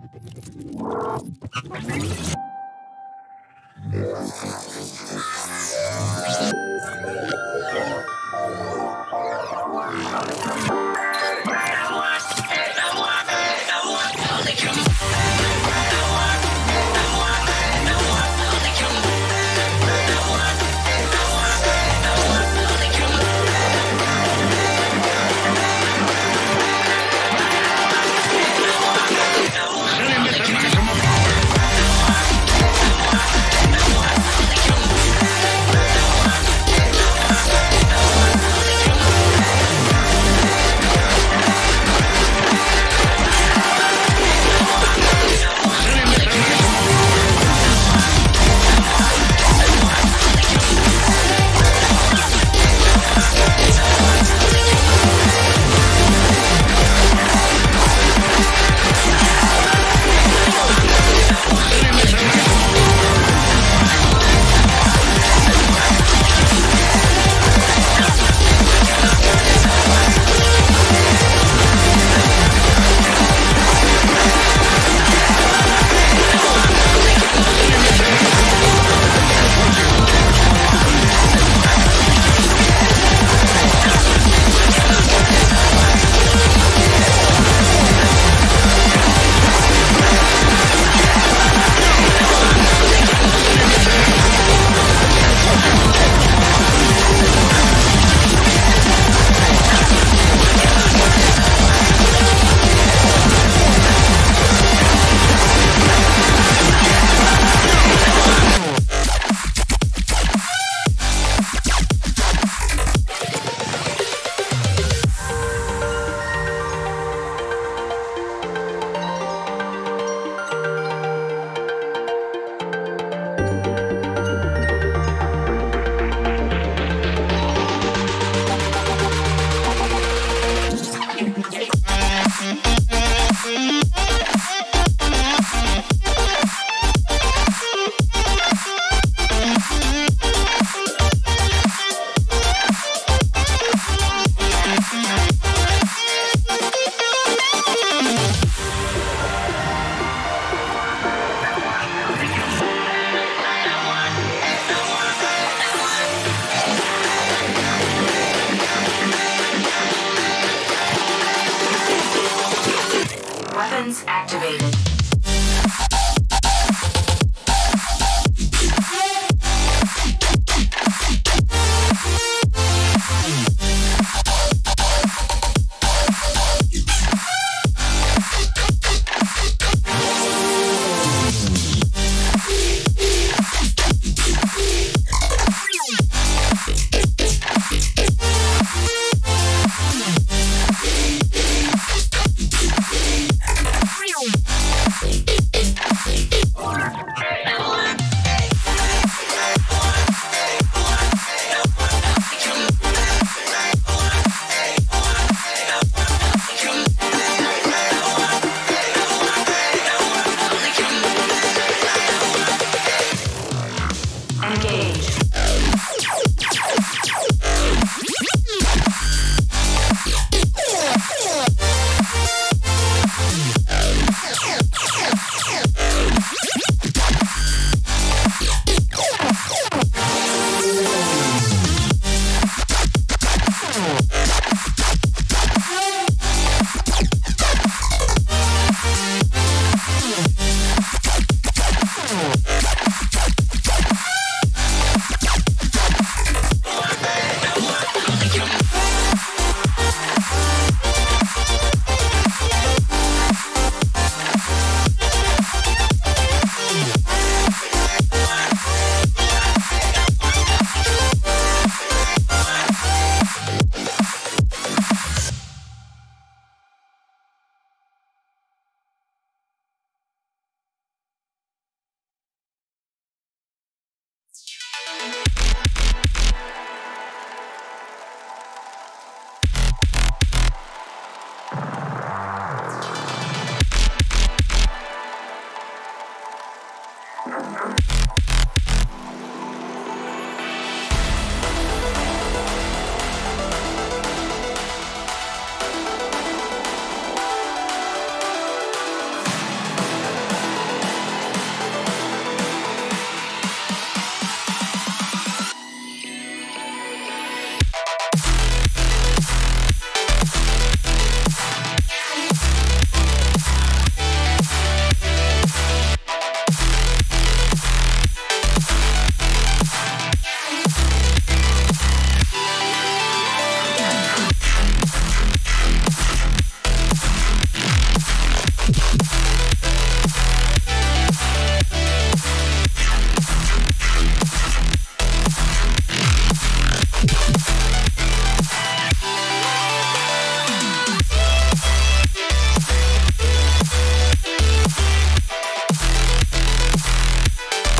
Weapons activated.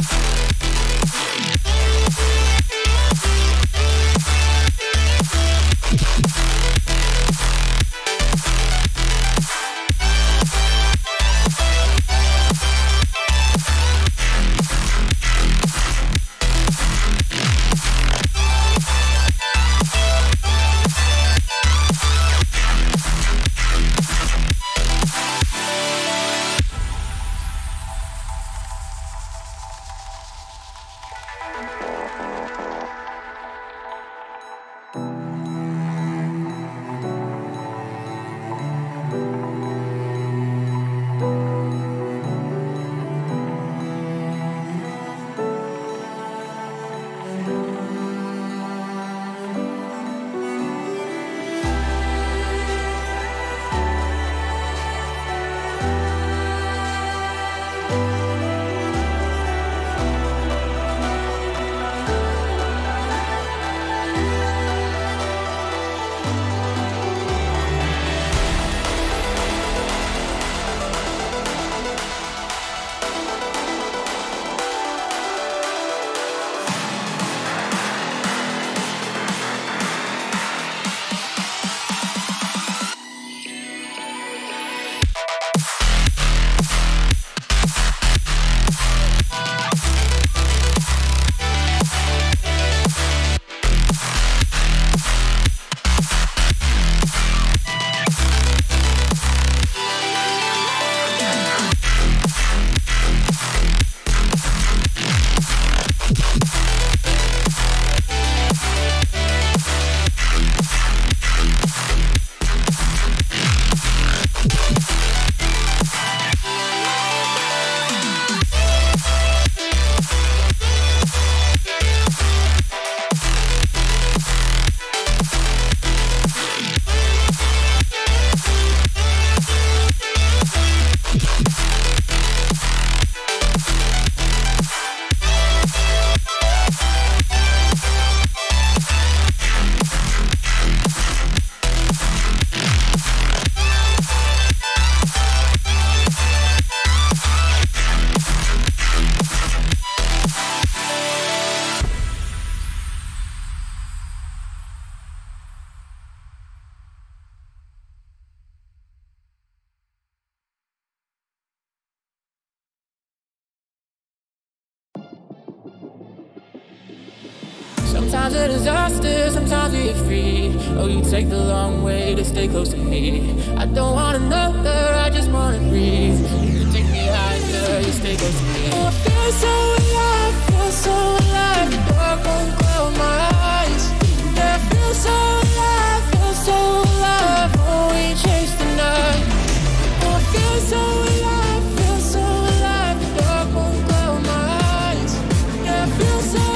Sometimes a disaster, sometimes we get free. Oh, you take the long way to stay close to me. I don't want another, I just wanna breathe. You take me higher, you stay close to me. Oh, I feel so alive, feel so alive. The dark won't cloud my eyes. Yeah, I feel so alive, feel so alive. Oh, we chase the night. Oh, I feel so alive, feel so alive. The dark won't cloud my eyes. Yeah, I feel so alive.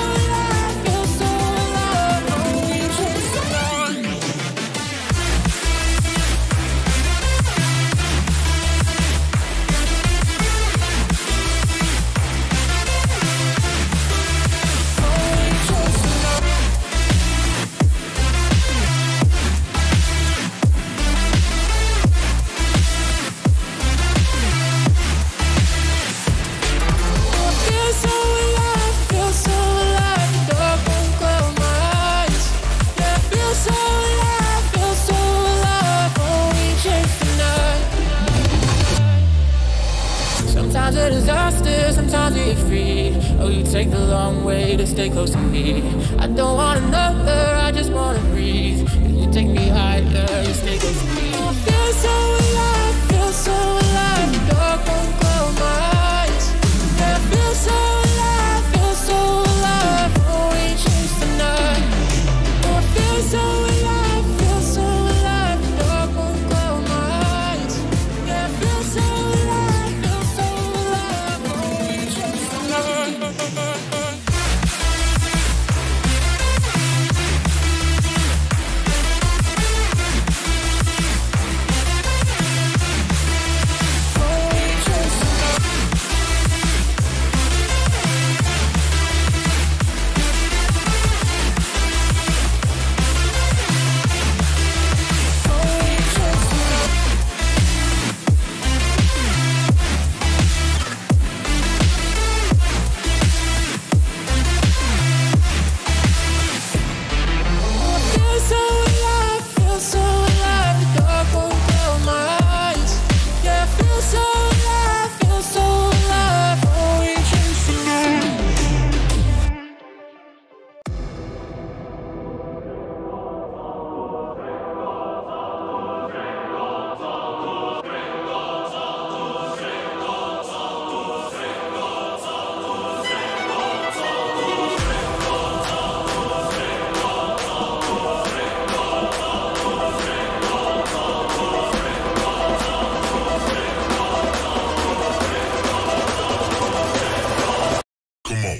Sometimes a disaster, sometimes we get free. Oh, you take the long way to stay close to me. I don't want another, I just wanna breathe. You take me higher, you stay close to me. I feel so alive, feel so alive. The dark won't cloud my eyes. Yeah, I feel so alive, feel so alive. Oh, we chase the night. Oh, I feel so alive, feel so alive. The dark won't cloud my eyes. Yeah, I feel so alive, feel so alive. Oh, we chase the night. Come on.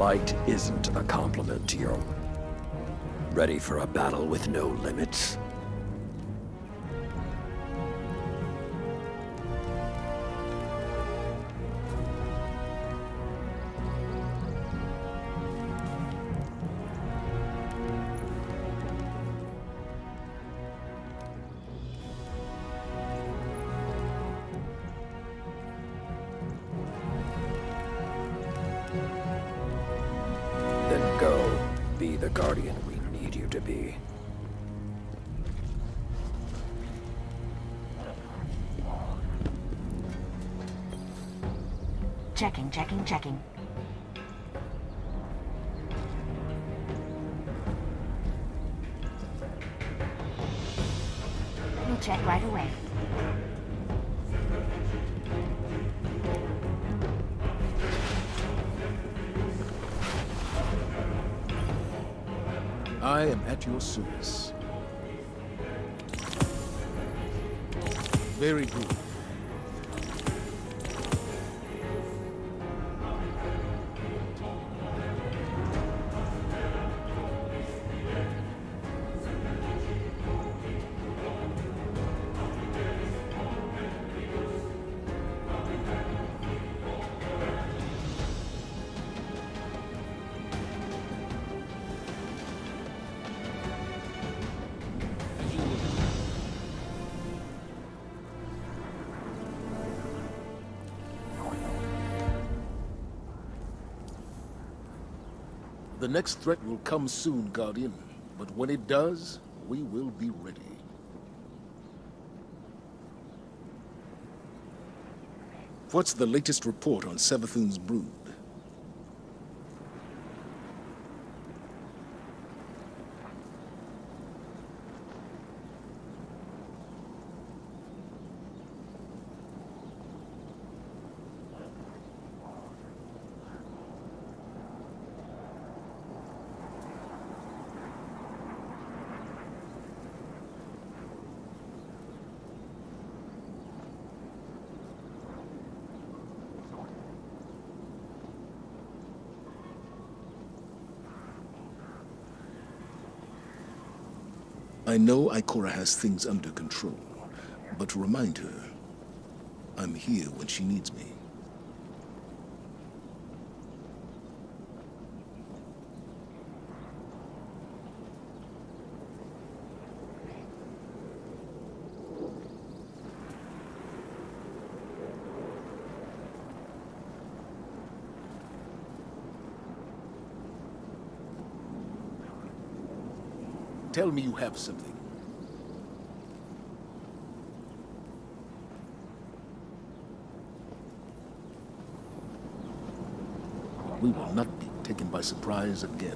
Light isn't a compliment to your... Ready for a battle with no limits? Then go, be the Guardian we need you to be. Checking. We'll check right away. I am at your service. Very good. The next threat will come soon, Guardian. But when it does, we will be ready. What's the latest report on Savathun's brood? I know Ikora has things under control, but remind her, I'm here when she needs me. Tell me you have something. We will not be taken by surprise again.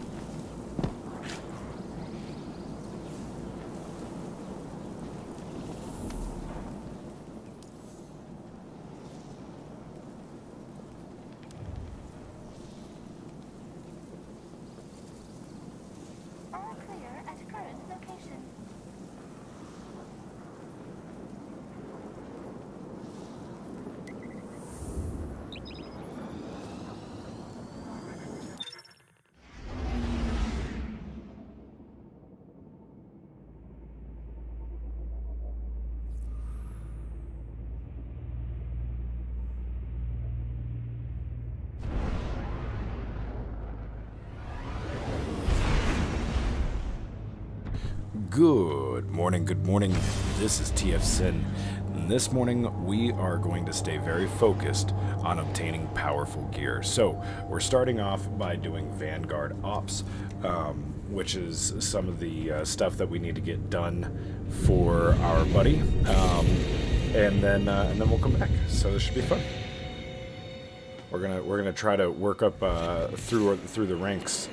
Good morning. This is TF Sin. And this morning we are going to stay very focused on obtaining powerful gear. So we're starting off by doing Vanguard Ops, which is some of the stuff that we need to get done for our buddy, and then we'll come back. So this should be fun. We're gonna try to work up through the ranks.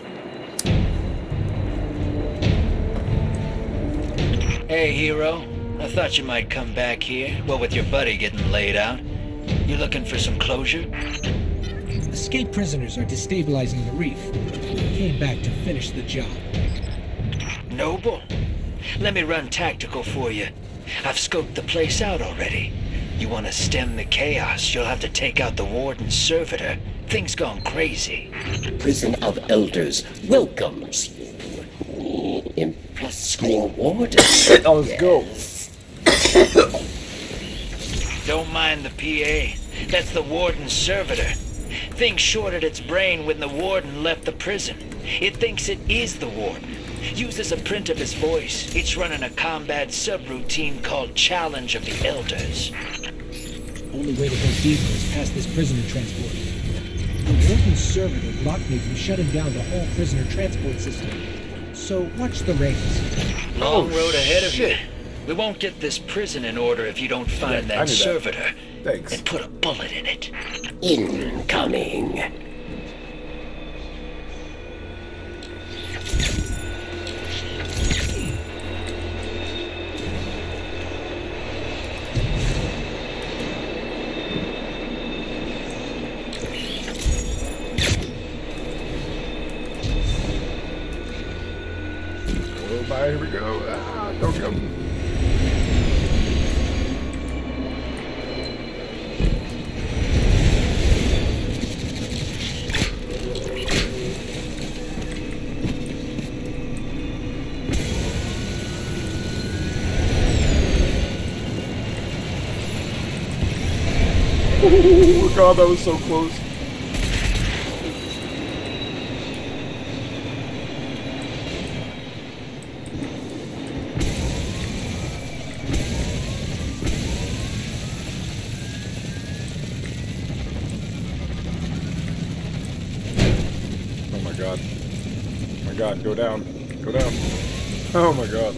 Hey, hero. I thought you might come back here. What with your buddy getting laid out? You looking for some closure? Escaped prisoners are destabilizing the reef. Came back to finish the job. Noble. Let me run tactical for you. I've scoped the place out already. You want to stem the chaos, you'll have to take out the Warden's servitor Things gone crazy. Prison of Elders welcomes you. Impress your warden. Oh, let's go. Don't mind the PA. That's the warden's servitor. Thing shorted its brain when the warden left the prison. It thinks it is the warden. Uses a print of his voice. It's running a combat subroutine called Challenge of the Elders. Only way to go deeper is past this prisoner transport. The warden's servitor blocked me from shutting down the whole prisoner transport system. So watch the race. Long road ahead of you. We won't get this prison in order if you don't find Yeah, I that knew that. servitor. Thanks. And put a bullet in it. Incoming. Oh, bye, here we go. Ah, don't come. Oh god, that was so close. Oh my god. Oh my god, go down. Go down. Oh my god.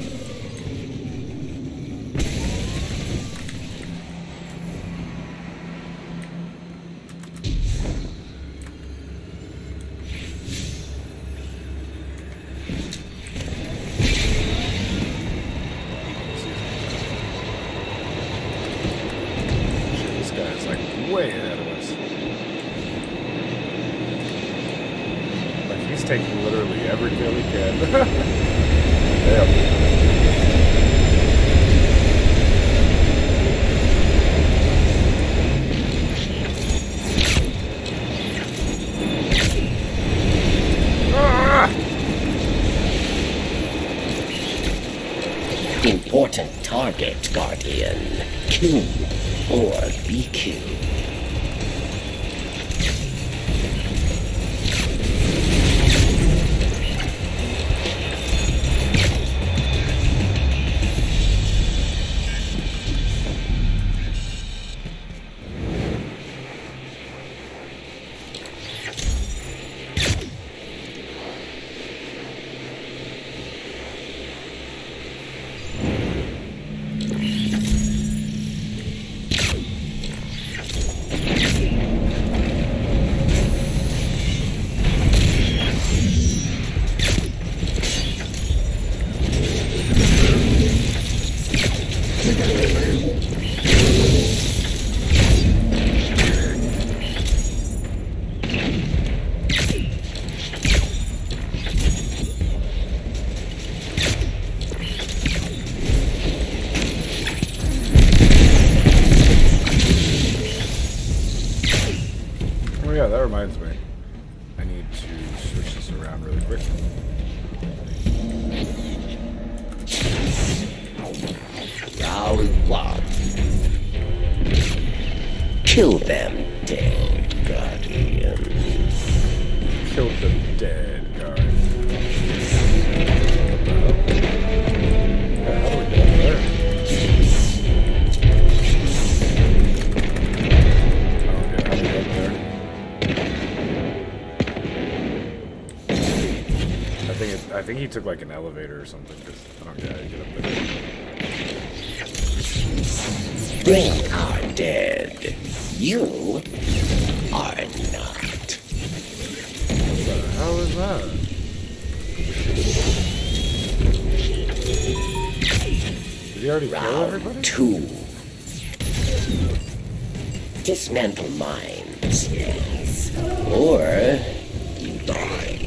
This guy is like way ahead of us. Like he's taking literally every kill he can. Damn. Important target, Guardian. Kill or be killed. Oh yeah, that reminds me. I need to switch this around really quick. Round one. Kill them, dead Guardian. Killed the dead guard. What the hell? Yeah, how do we get up there? Oh, okay, how do we get up there? I think he took like an elevator or something. Cause I don't get how you get up there. They are dead. You are not. What the hell is that? Did he already kill everybody? Round two. Dismantle mines, yes. Or you dying.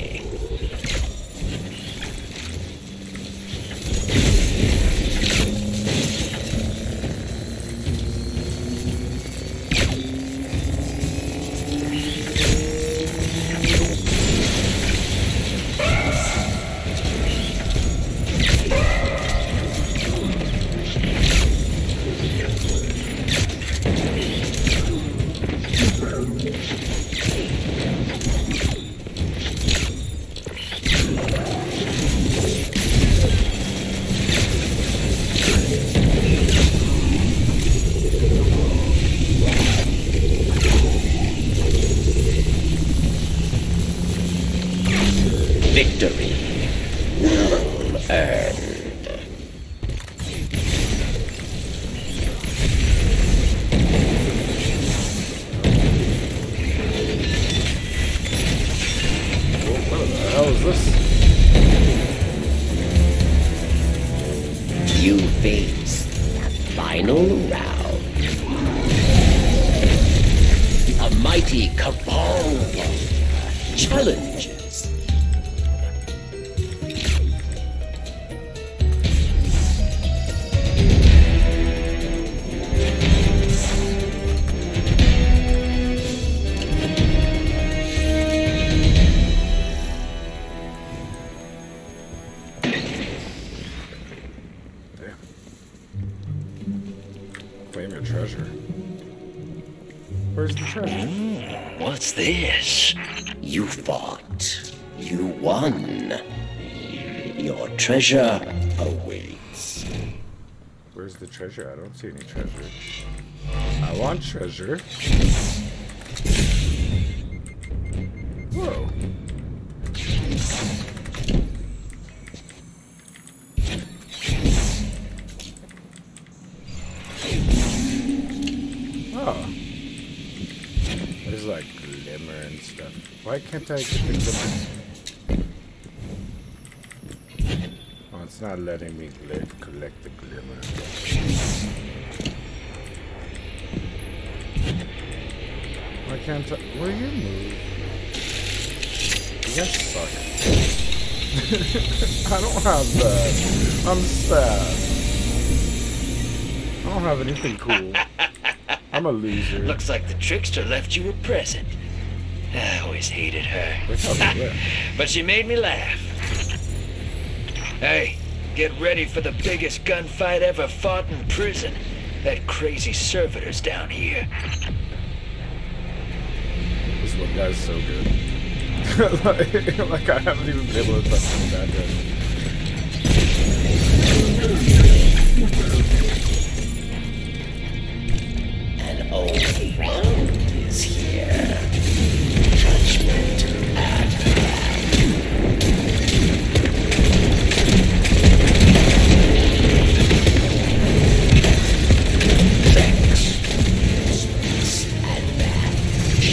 victory. Well earned. What the hell is this? You face the final round. A mighty cabal challenges. Claim your treasure. Where's the treasure? What's this? You fought. You won. Your treasure awaits. Where's the treasure? I don't see any treasure. I want treasure. Whoa. Oh. There's like glimmer and stuff. Why can't I get the glimmer? Oh, it's not letting me collect the glimmer. Why can't I? Will you move? You guys suck. I don't have that. I'm sad. I don't have anything cool. I'm a loser. Looks like the trickster left you a present. I always hated her. But she made me laugh. Hey, get ready for the biggest gunfight ever fought in prison. That crazy servitor's down here. This one guy's so good. like I haven't even been able to touch him that good. An old friend is here. Judgment at hand. Thanks. Space advantage.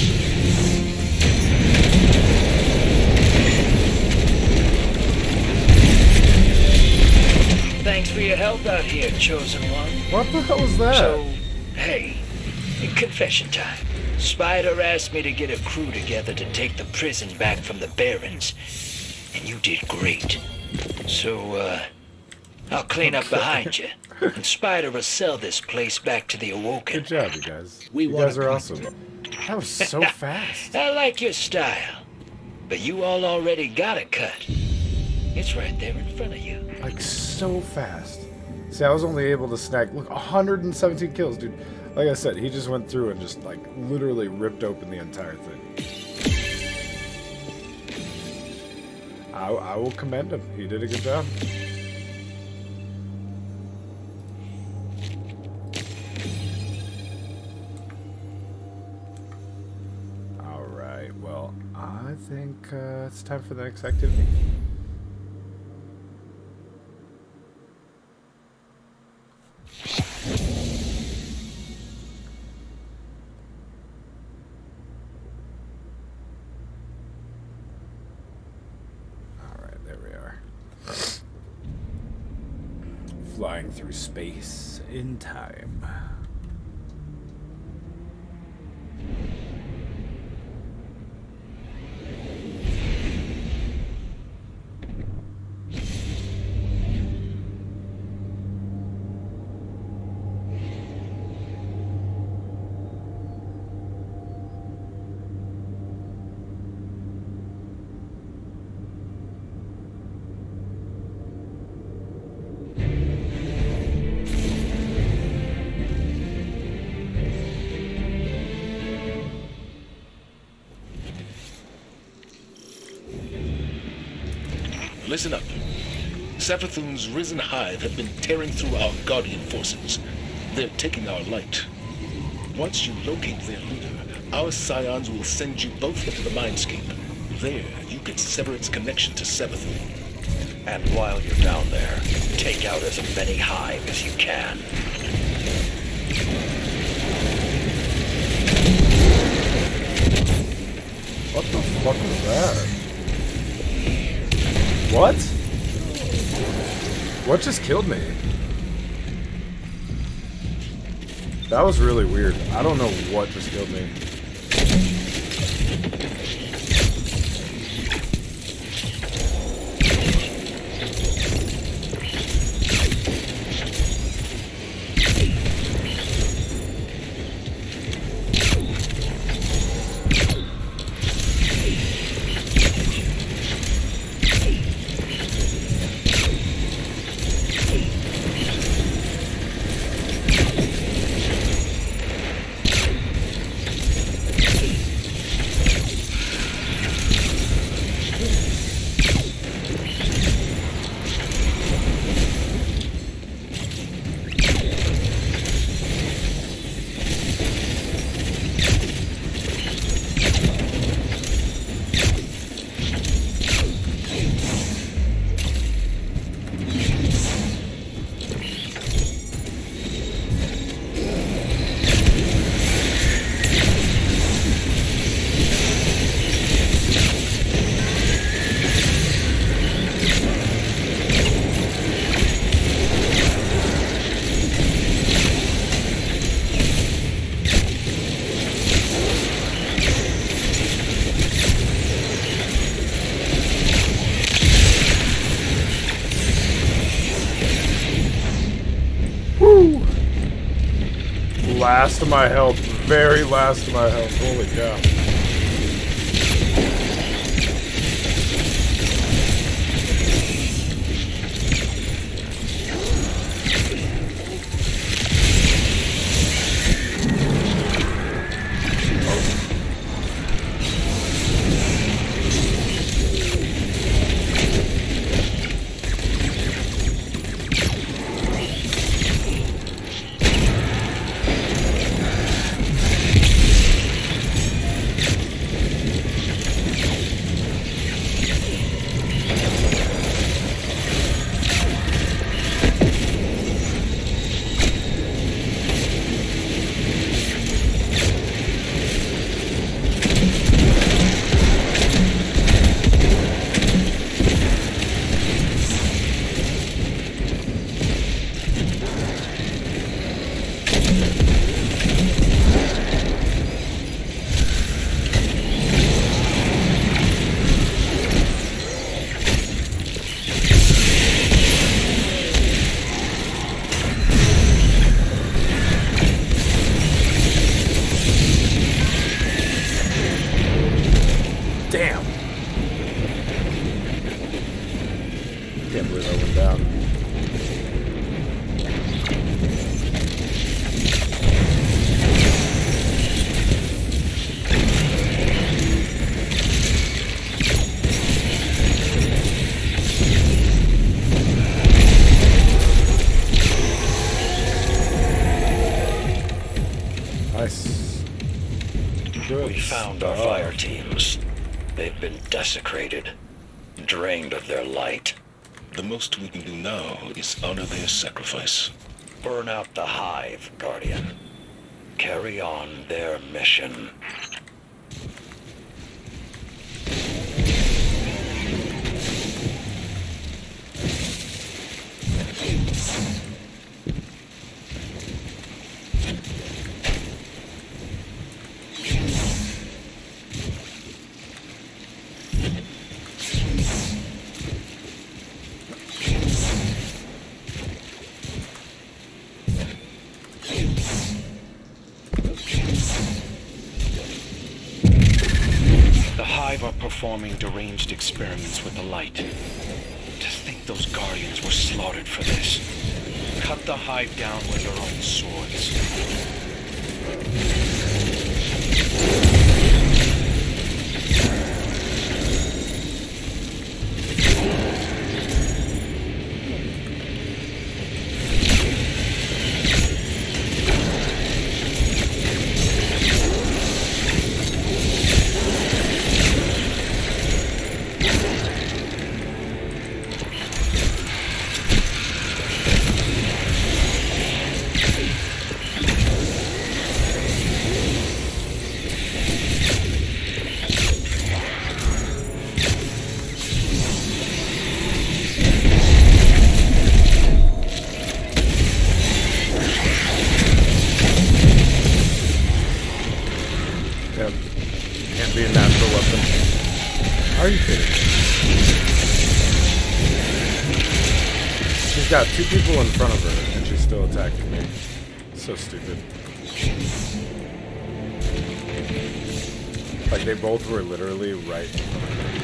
Thanks for your help out here, Chosen One. What the hell was that? So, hey, confession time. Spider asked me to get a crew together to take the prison back from the Barons. And you did great. So, I'll clean up behind you. And Spider will sell this place back to the Awoken. Good job, you guys. We You want guys a are cut. awesome. That was so fast. I like your style. But you all already got a cut. It's right there in front of you. Like, so fast. See, I was only able to snag, look, 117 kills, dude. Like I said, he just went through and just, like, literally ripped open the entire thing. I will commend him. He did a good job. Alright, well, I think it's time for the next activity. Flying through space in time. Listen up. Savathun's risen hive have been tearing through our Guardian forces. They're taking our light. Once you locate their leader, our scions will send you both into the Mindscape. There, you could sever its connection to Seventh. And while you're down there, take out as many Hive as you can. What the fuck was that? What? What just killed me? That was really weird. I don't know what just killed me. Last of my health, very last of my health. Holy cow. Damn. Can't believe I went down. Nice. Good We found our stuff. fire teams. They've been desecrated, drained of their light. The most we can do now is honor their sacrifice. Burn out the Hive, Guardian. Carry on their mission. The Hive are performing deranged experiments with the light. To think those Guardians were slaughtered for this. Cut the Hive down with their own swords. be a natural weapon. Are you kidding me? She's got 2 people in front of her, and she's still attacking me. So stupid. Like, they both were literally right in front of her.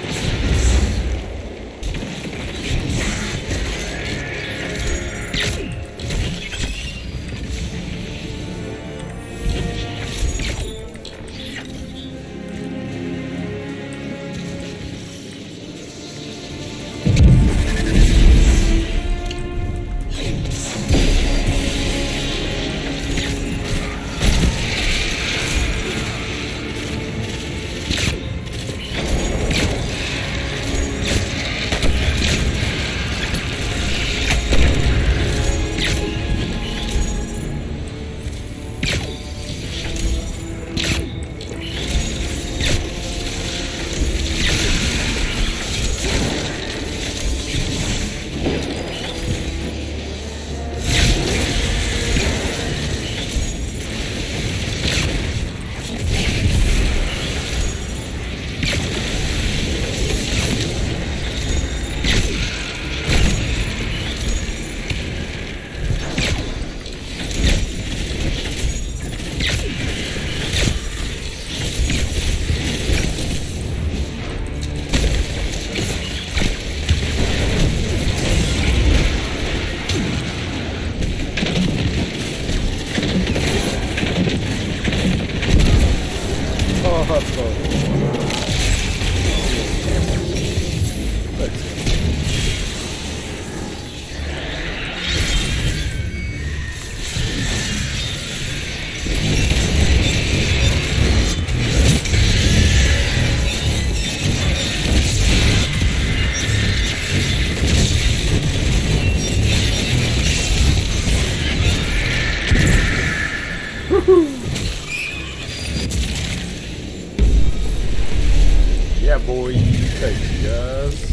Yeah, boy, thank you guys.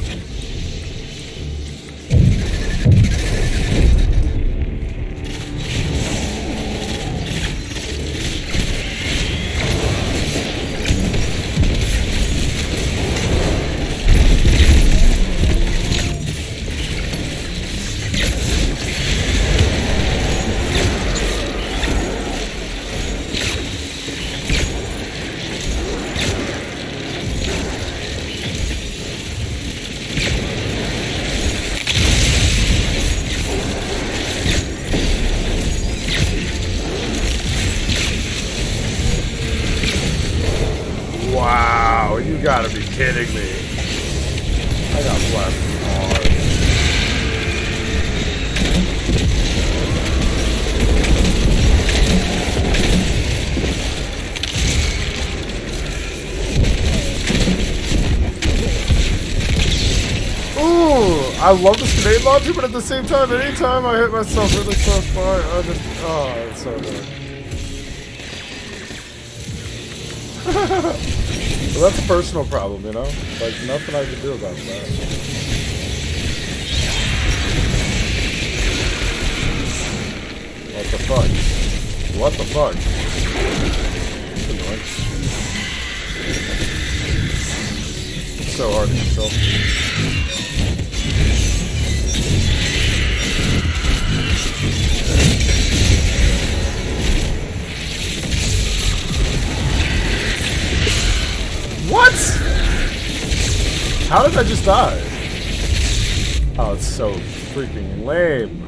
Wow, you gotta be kidding me. I got blasted hard. Ooh, I love this grenade launcher, but at the same time, anytime I hit myself really close by, I just, oh, it's so good. Well, that's a personal problem, you know? Like, nothing I can do about that. What the fuck? What the fuck? That's annoying. It's so hard to control. What? How did I just die? Oh, it's so freaking lame.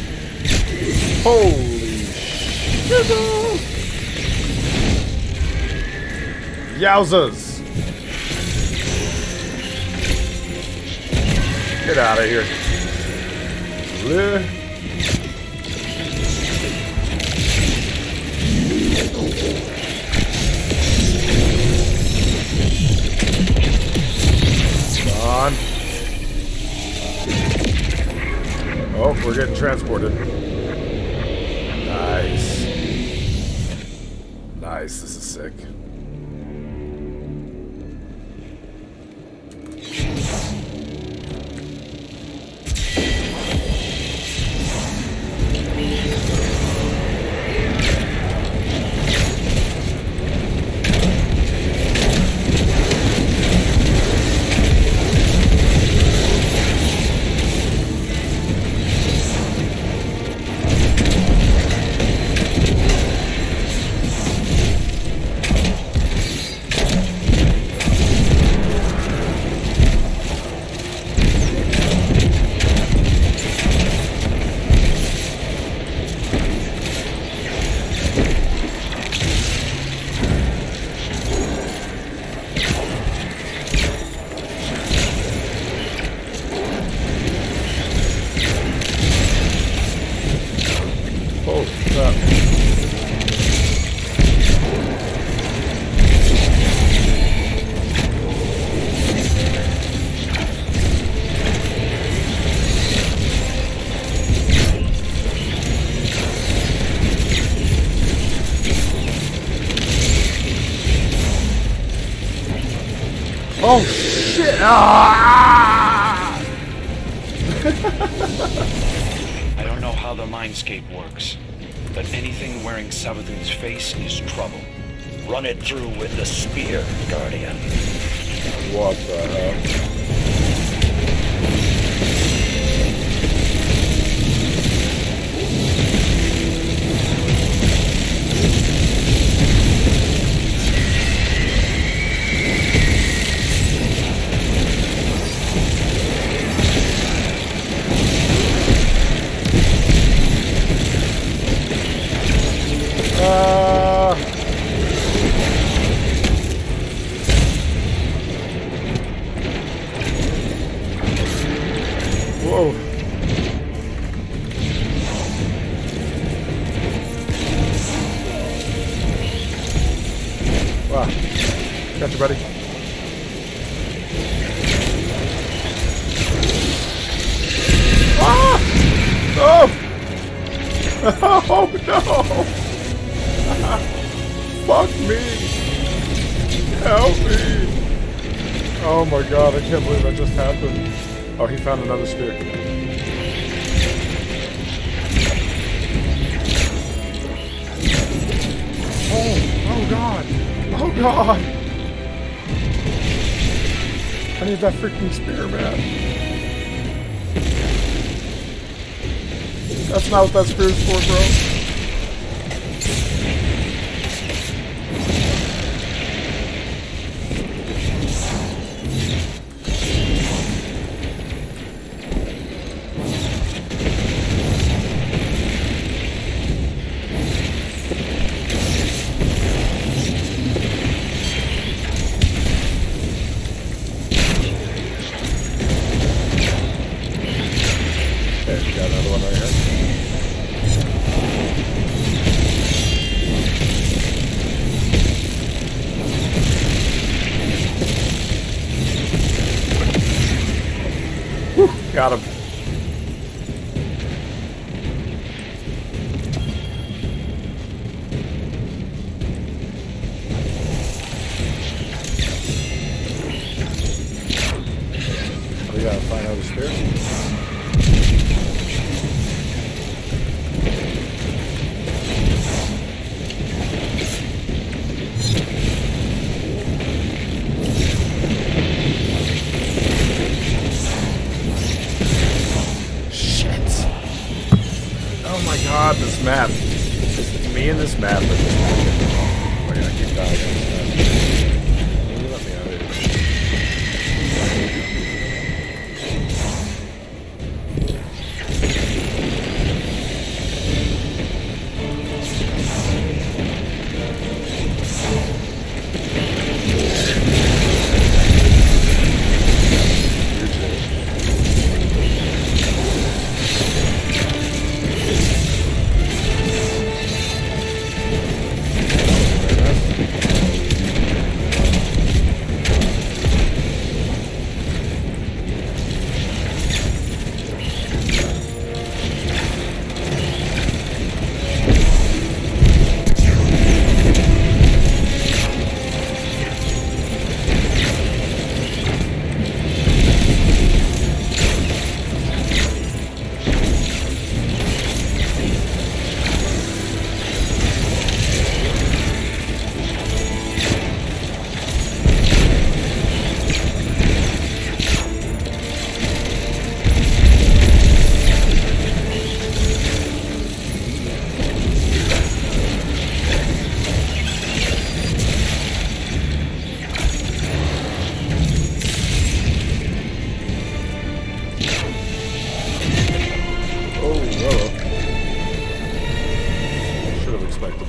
Holy shit. Yowzas! Get out of here. On. Oh, we're getting transported. Nice. Nice, this is sick. Oh shit! Ah! I don't know how the mindscape works, but anything wearing Savathun's face is trouble. Run it through with the spear, Guardian. What the hell? Whoa. Wow. Gotcha, buddy. Ah! Oh! Oh no! Fuck me! Help me! Oh my god, I can't believe that just happened. Oh, he found another spear. Oh god! Oh god! I need that freaking spear, man. That's not what that spear's for, bro. Got another one right here. Whew, got him. We gotta find out the spear. God, this map. Me and this map. We're gonna keep dying on this map. Let me out of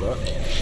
that.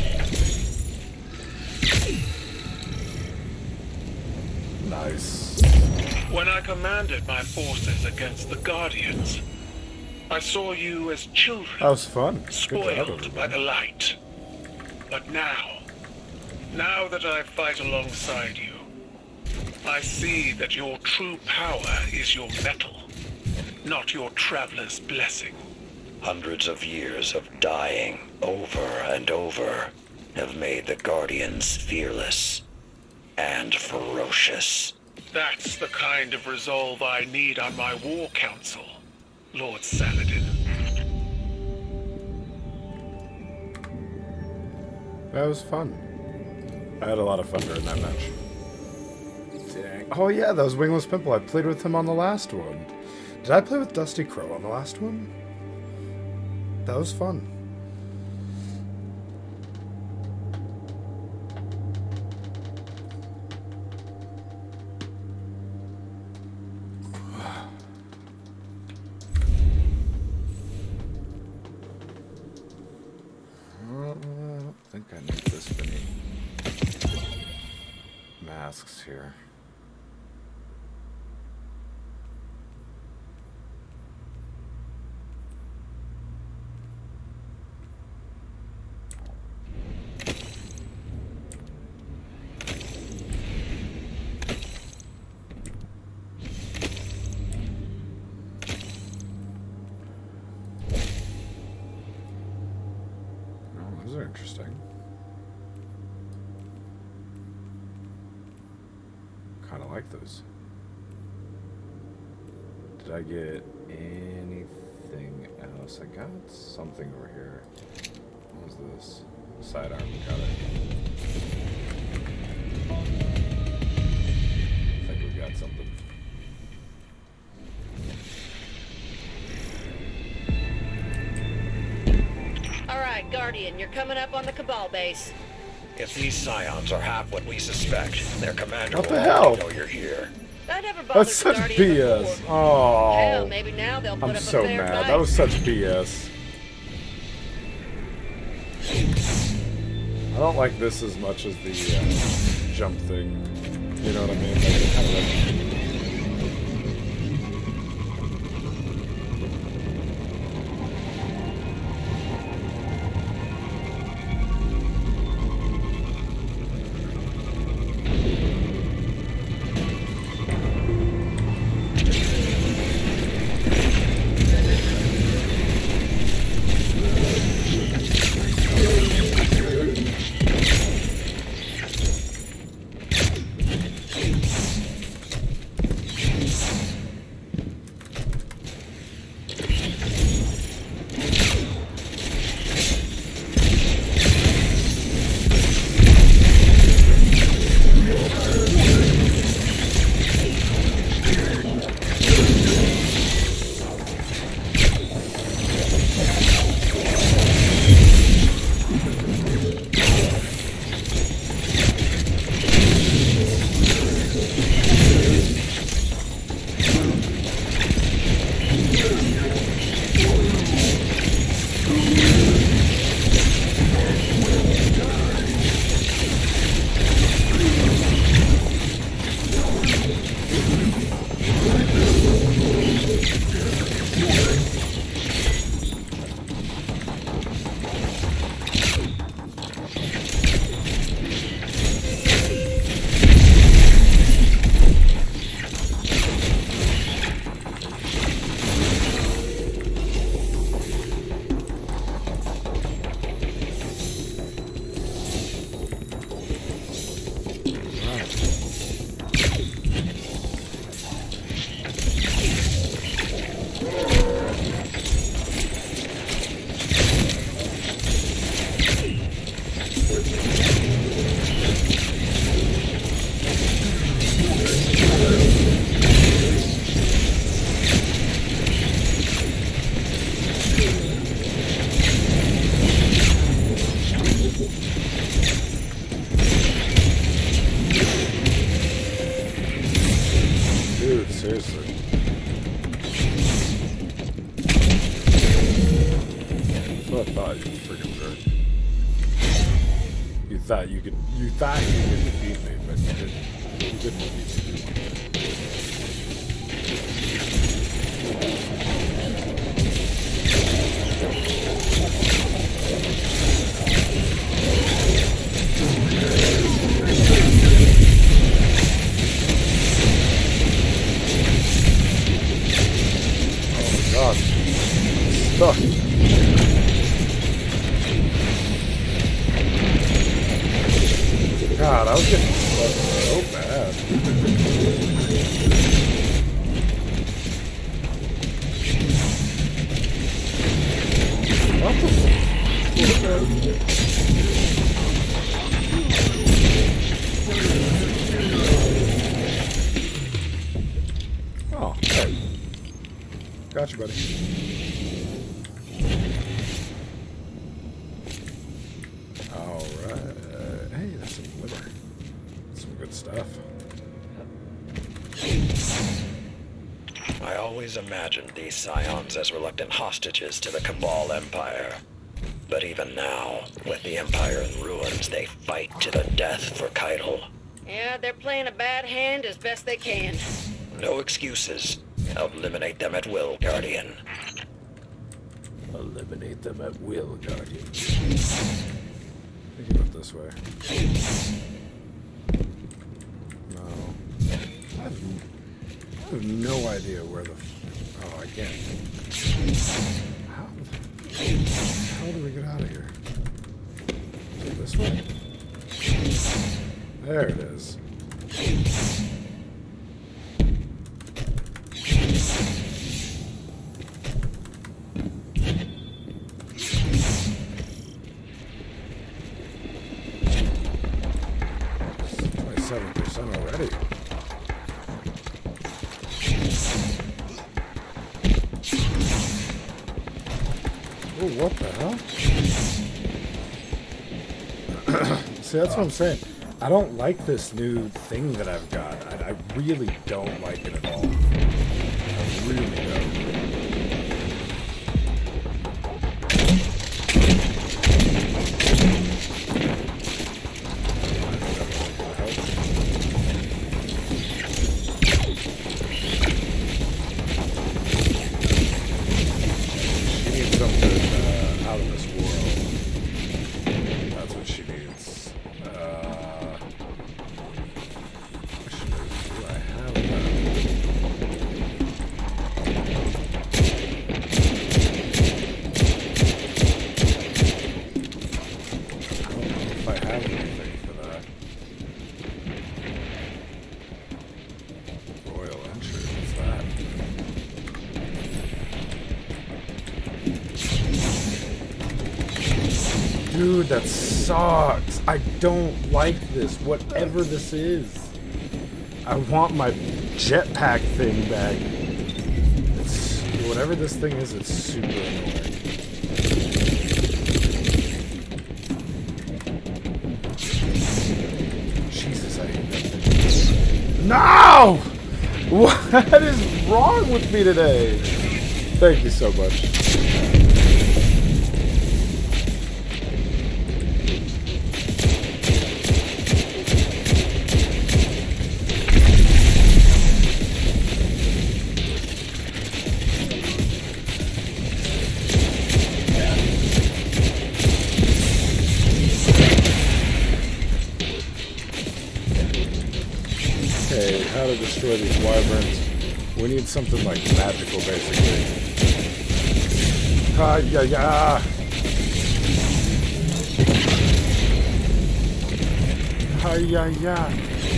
Nice. When I commanded my forces against the Guardians, I saw you as children. That was fun. Spoiled by the light. But now that I fight alongside you, I see that your true power is your metal, not your traveler's blessing. Hundreds of years of dying over and over have made the Guardians fearless and ferocious. That's the kind of resolve I need on my war council, Lord Saladin. That was fun. I had a lot of fun during that match. Dang. Oh yeah, that was Wingless Pimple. I played with him on the last one. Did I play with Dusty Crow on the last one? That was fun. I don't think I need this many masks here. Those are interesting. Kind of like those. Did I get anything else? I got something over here. What was this? Sidearm. Got it. I think we got something. Alright, Guardian, you're coming up on the Cabal base. If these Scions are half what we suspect, their commander What will the hell? already know you're here. I never bothered That's with such Guardian BS. before. Oh. Hell, maybe now they'll put I'm up so a fair mad. fight. That was such BS. I don't like this as much as the jump thing. You know what I mean? Like, kind of like, seriously. That's what I thought, you freaking jerk. You thought you could defeat me, but you didn't. You didn't defeat me. God. Stuck. God, I was getting stuck so bad. What the fuck? Oh, hey. Gotcha, buddy. Alright. Hey, that's some liver. Some good stuff. I always imagined these Scions as reluctant hostages to the Cabal Empire. But even now, with the Empire in ruins, they fight to the death for Keitel. Yeah, they're playing a bad hand as best they can. No excuses. Eliminate them at will, Guardian. Eliminate them at will, Guardian. Think of it this way. No. I have no idea where the... Oh, I can't. How do we get out of here? Is it this way? There it is. 7% already. Oh, what the hell? See, that's what I'm saying. I don't like this new thing that I've got. I really don't like it at all. I really don't. Dude, that sucks. I don't like this, whatever this is. I want my jetpack thing back. It's, whatever this thing is, it's super annoying. Jesus, I hate that thing. No! What is wrong with me today? Thank you so much. How to destroy these wyverns. We need something like magical, basically. Yeah. Yeah.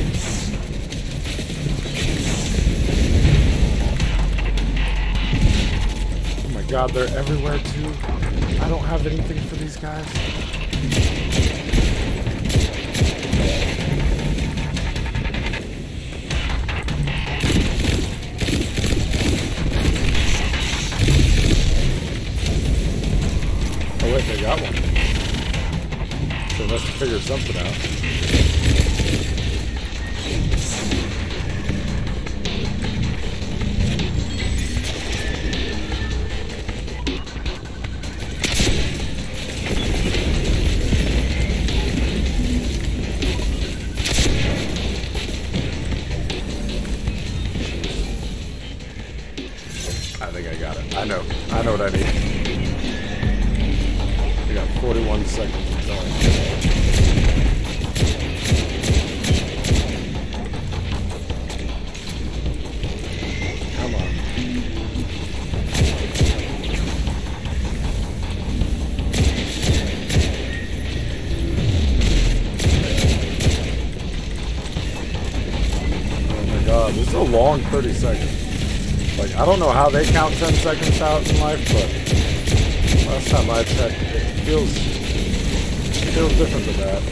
Oh my god, they're everywhere too. I don't have anything for these guys. Oh wait, they got one. They must have figured something out. 30 seconds of time. Come on. Oh my god, this is a long 30 seconds. Like, I don't know how they count 10 seconds out in life, but last time I checked, it feels different than that.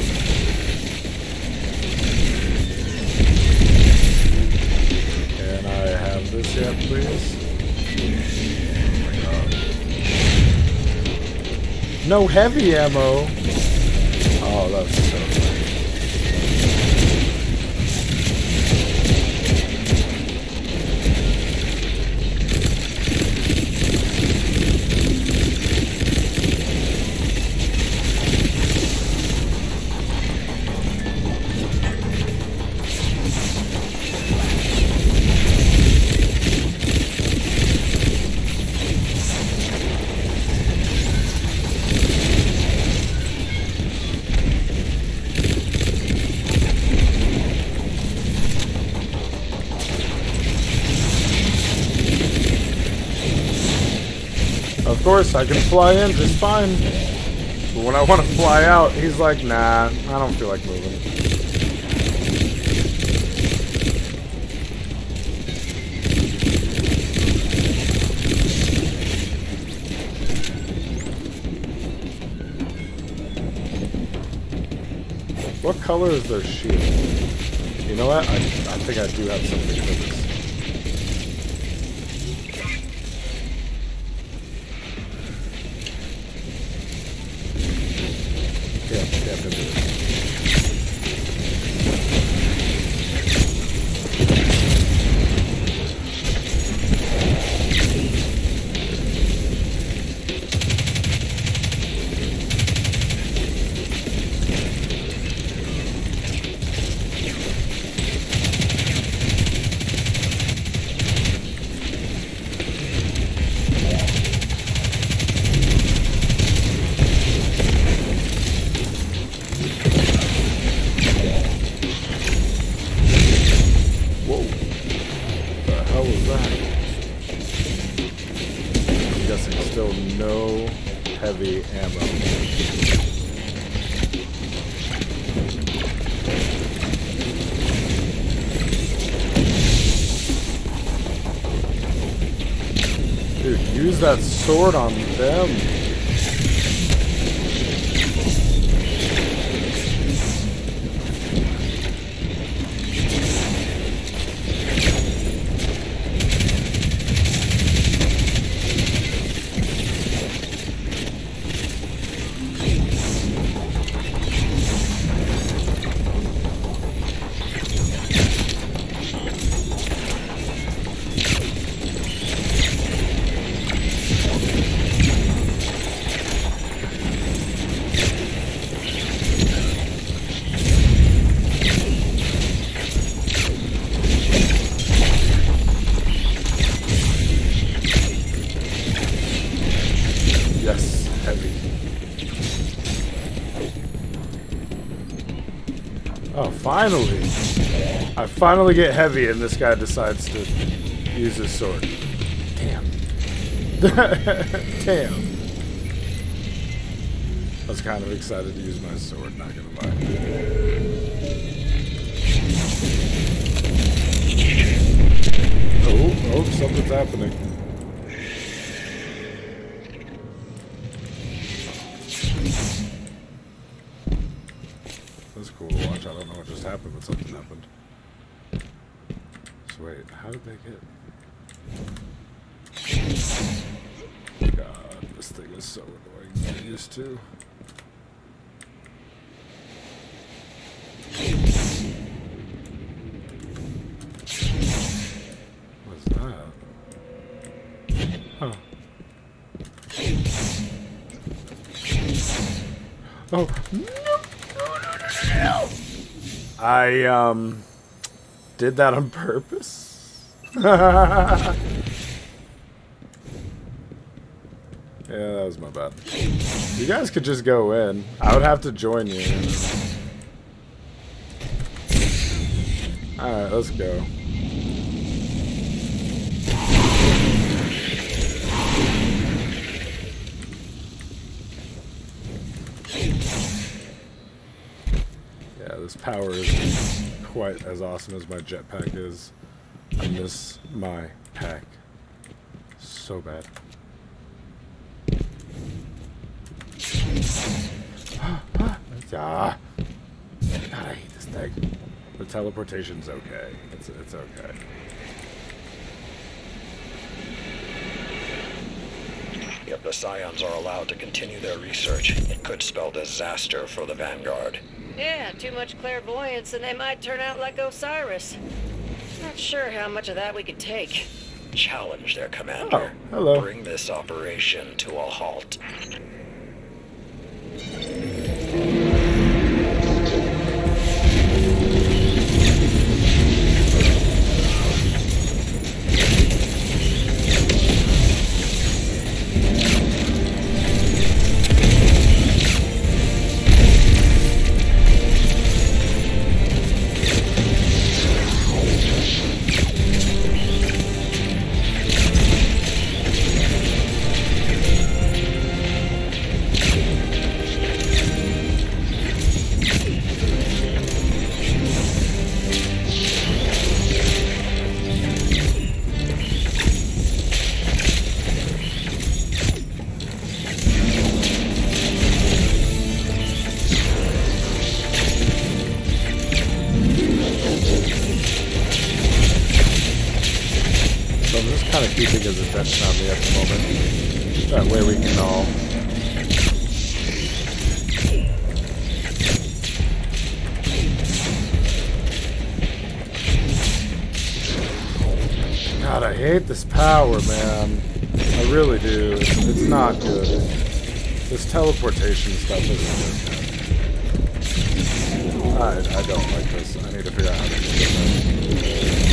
Can I have this yet, please? Oh my god. No heavy ammo! Oh, that's so funny. Of course, I can fly in just fine. But when I want to fly out, he's like, nah, I don't feel like moving. What color is their shield? You know what? I think I do have something for this. Use that sword on them. Finally! I finally get heavy and this guy decides to use his sword. Damn. Damn. I was kind of excited to use my sword, not gonna lie. Oh, something's happening. That's cool to watch. I don't know what just happened, but something happened. So wait, how did they get... God, this thing is so annoying to get used to. What's that? Huh. Oh, no! I did that on purpose. Yeah, Yeah, that was my bad. You guys could just go in. I would have to join you. Alright, let's go. Yeah, this power isn't quite as awesome as my jetpack is. I miss my pack so bad. God, I hate this thing. The teleportation's okay. It's okay. If the Scions are allowed to continue their research, it could spell disaster for the Vanguard. Yeah, too much clairvoyance and they might turn out like Osiris. Not sure how much of that we could take. Challenge their commander. Oh, hello. Bring this operation to a halt. Keeping his attention on me at the moment. That way we can all... God, I hate this power, man. I really do. It's not good. This teleportation stuff isn't good. I don't like this. I need to figure out how to do this.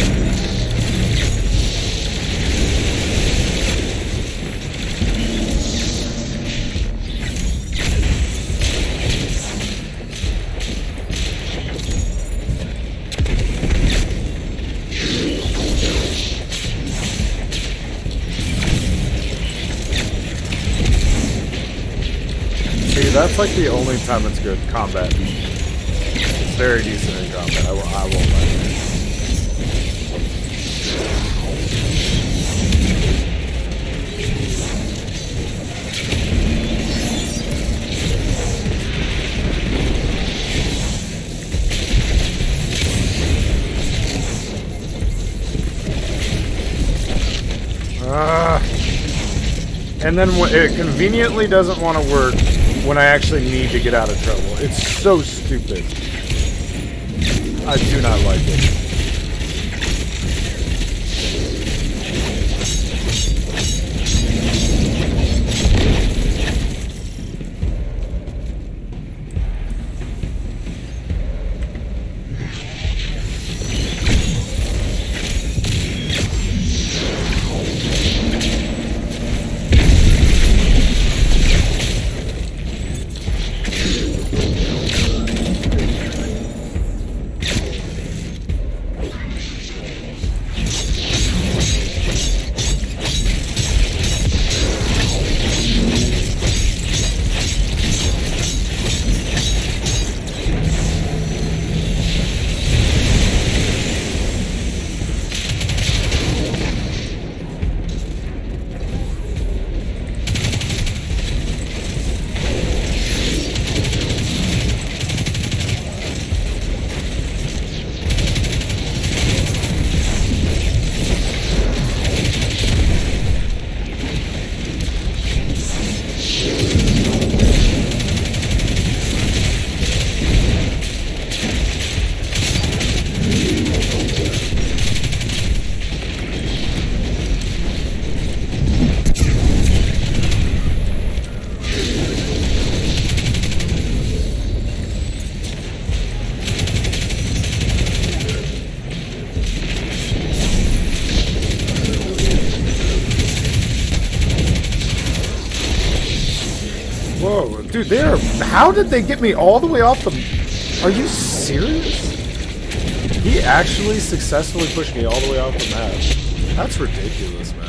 That's like the only time it's good. Combat. It's very decent in combat. I won't lie. And then it conveniently doesn't want to work when I actually need to get out of trouble. It's so stupid. I do not like it. Dude, they're... How did they get me all the way off the... Are you serious? He actually successfully pushed me all the way off the map. That's ridiculous, man.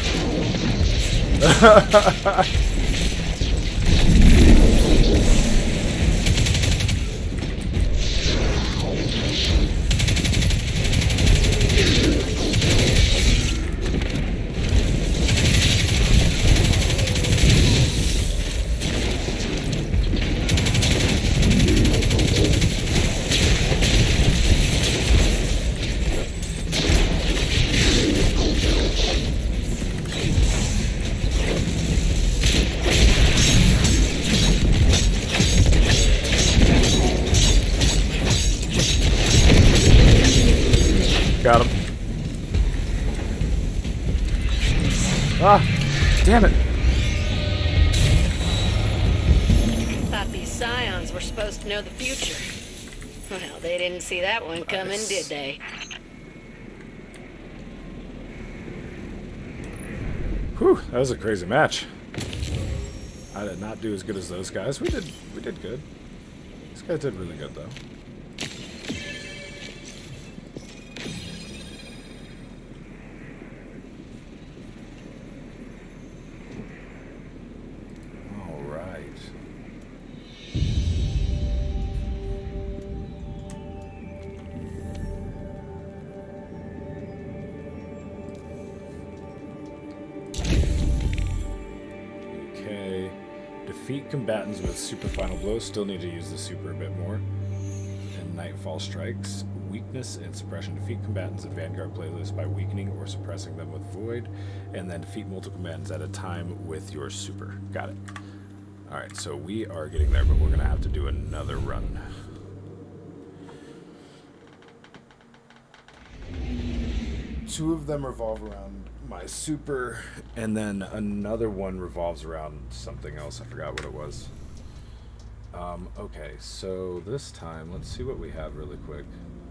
Got him. Ah, damn it. Thought these scions were supposed to know the future. Well, they didn't see that one coming, did they? Whew, that was a crazy match. I did not do as good as those guys. We did good. These guys did really good though. Defeat combatants with super final blow. Still need to use the super a bit more. And Nightfall Strikes. Weakness and suppression. Defeat combatants in Vanguard playlist by weakening or suppressing them with Void. And then defeat multiple combatants at a time with your super. Got it. Alright, so we are getting there, but we're going to have to do another run. Two of them revolve around my super, and then another one revolves around something else. I forgot what it was. Okay, so this time, let's see what we have really quick.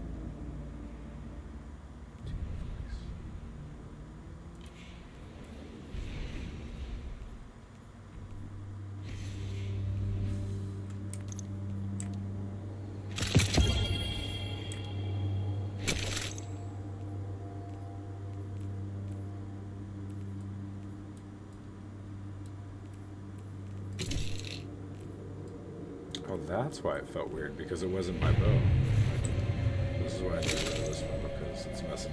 Oh, that's why it felt weird, because it wasn't my bow. This is why I didn't do this one, because it's messing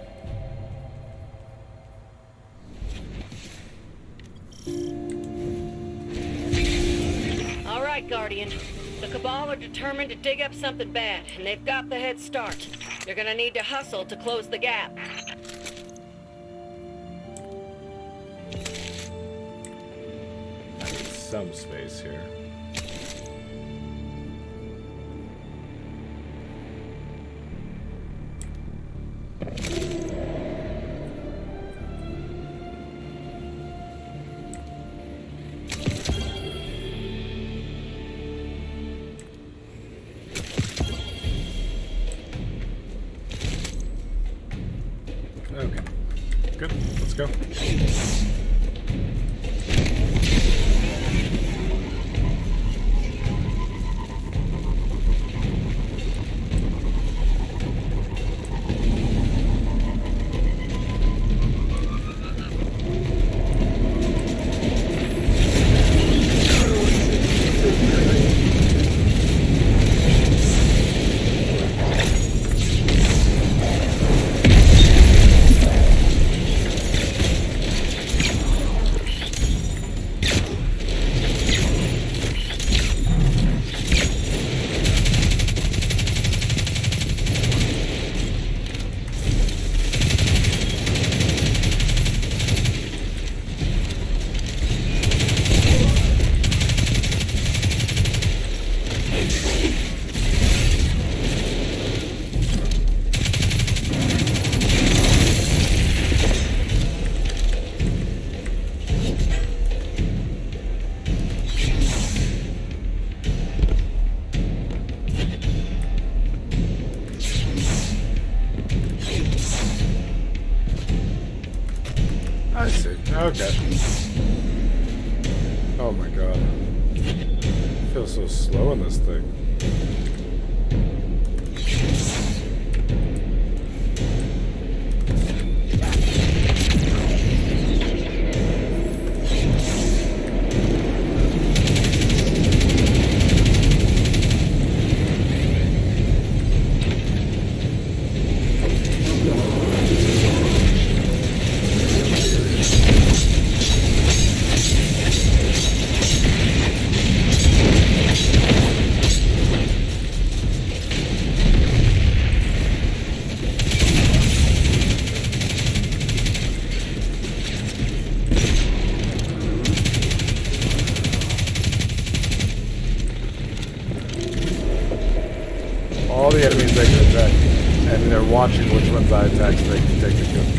me up. All right, Guardian. The Cabal are determined to dig up something bad, and they've got the head start. You're gonna need to hustle to close the gap. I need some space here. Okay, good, let's go. I see. Okay. Oh my god. I feel so slow in this thing. All the enemies they can attack, and they're watching which ones I attack so they can take the kill.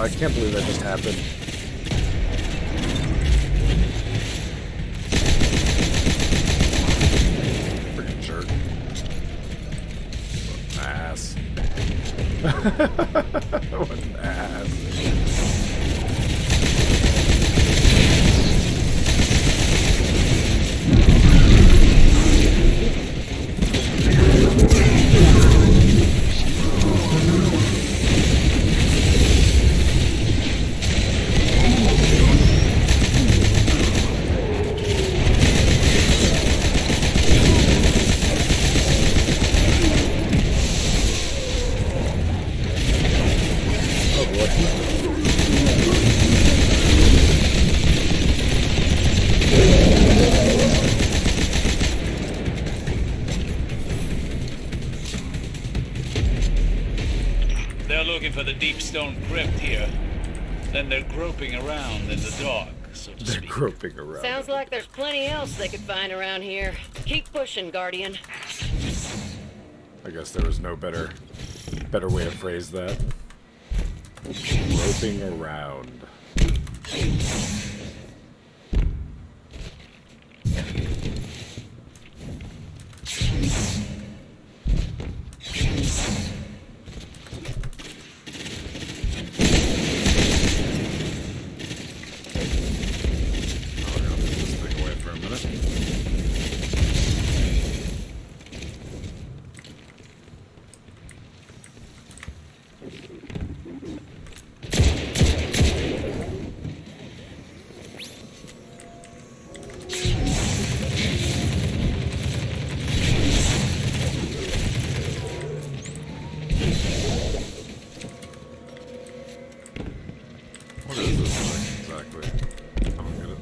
I can't believe that just happened. Freaking jerk. What an ass. What an ass. They're looking for the deep stone crypt here. Then they're groping around in the dark, so to speak. They're groping around. Sounds like there's plenty else they could find around here. Keep pushing, Guardian. I guess there was no better way to phrase that. Groping around. What is this thing exactly? I don't get it.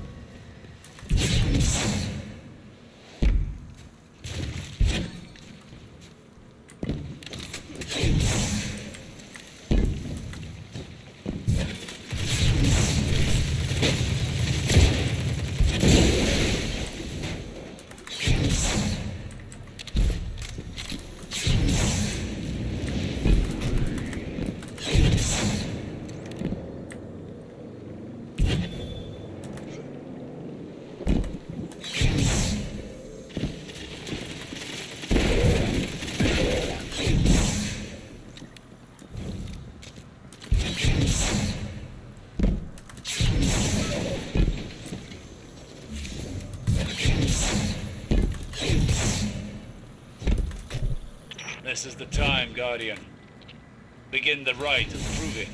This is the time, Guardian. Begin the rite of proving.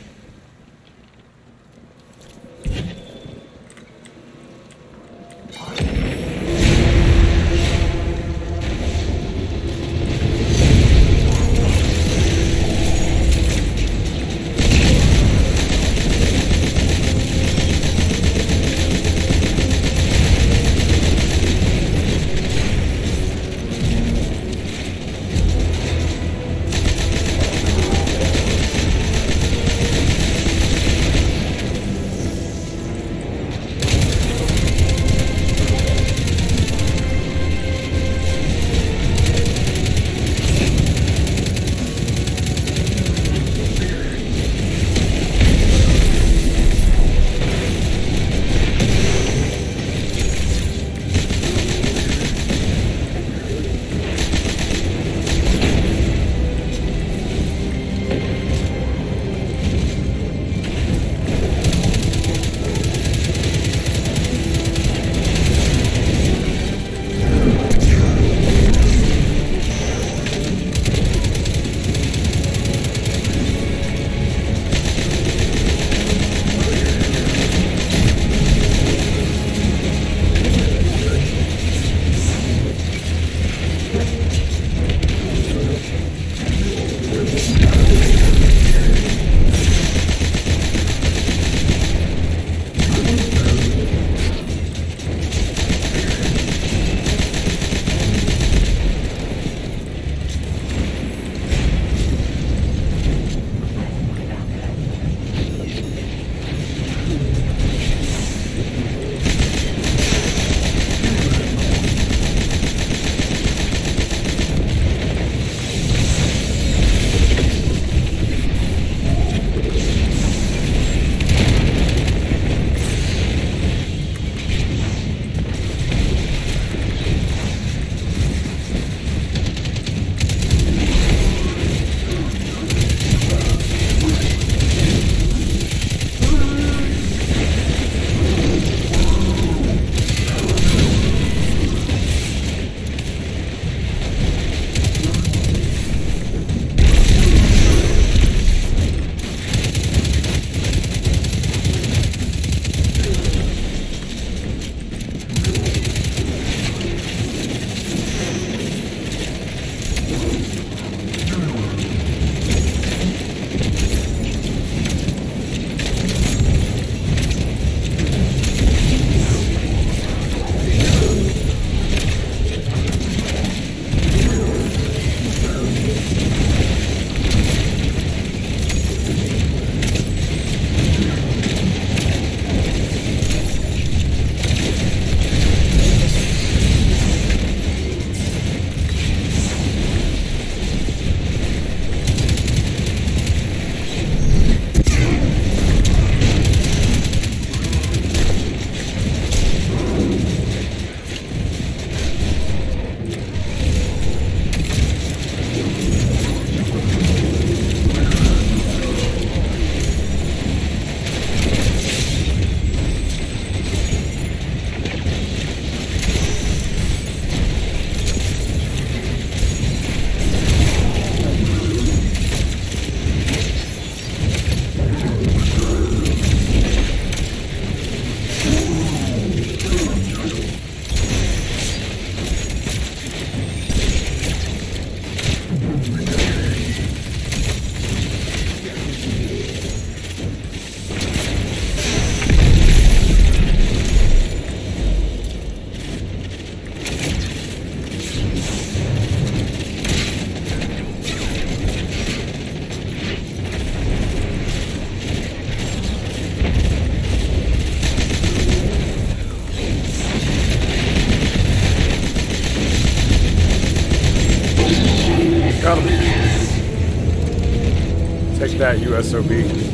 that, USOB.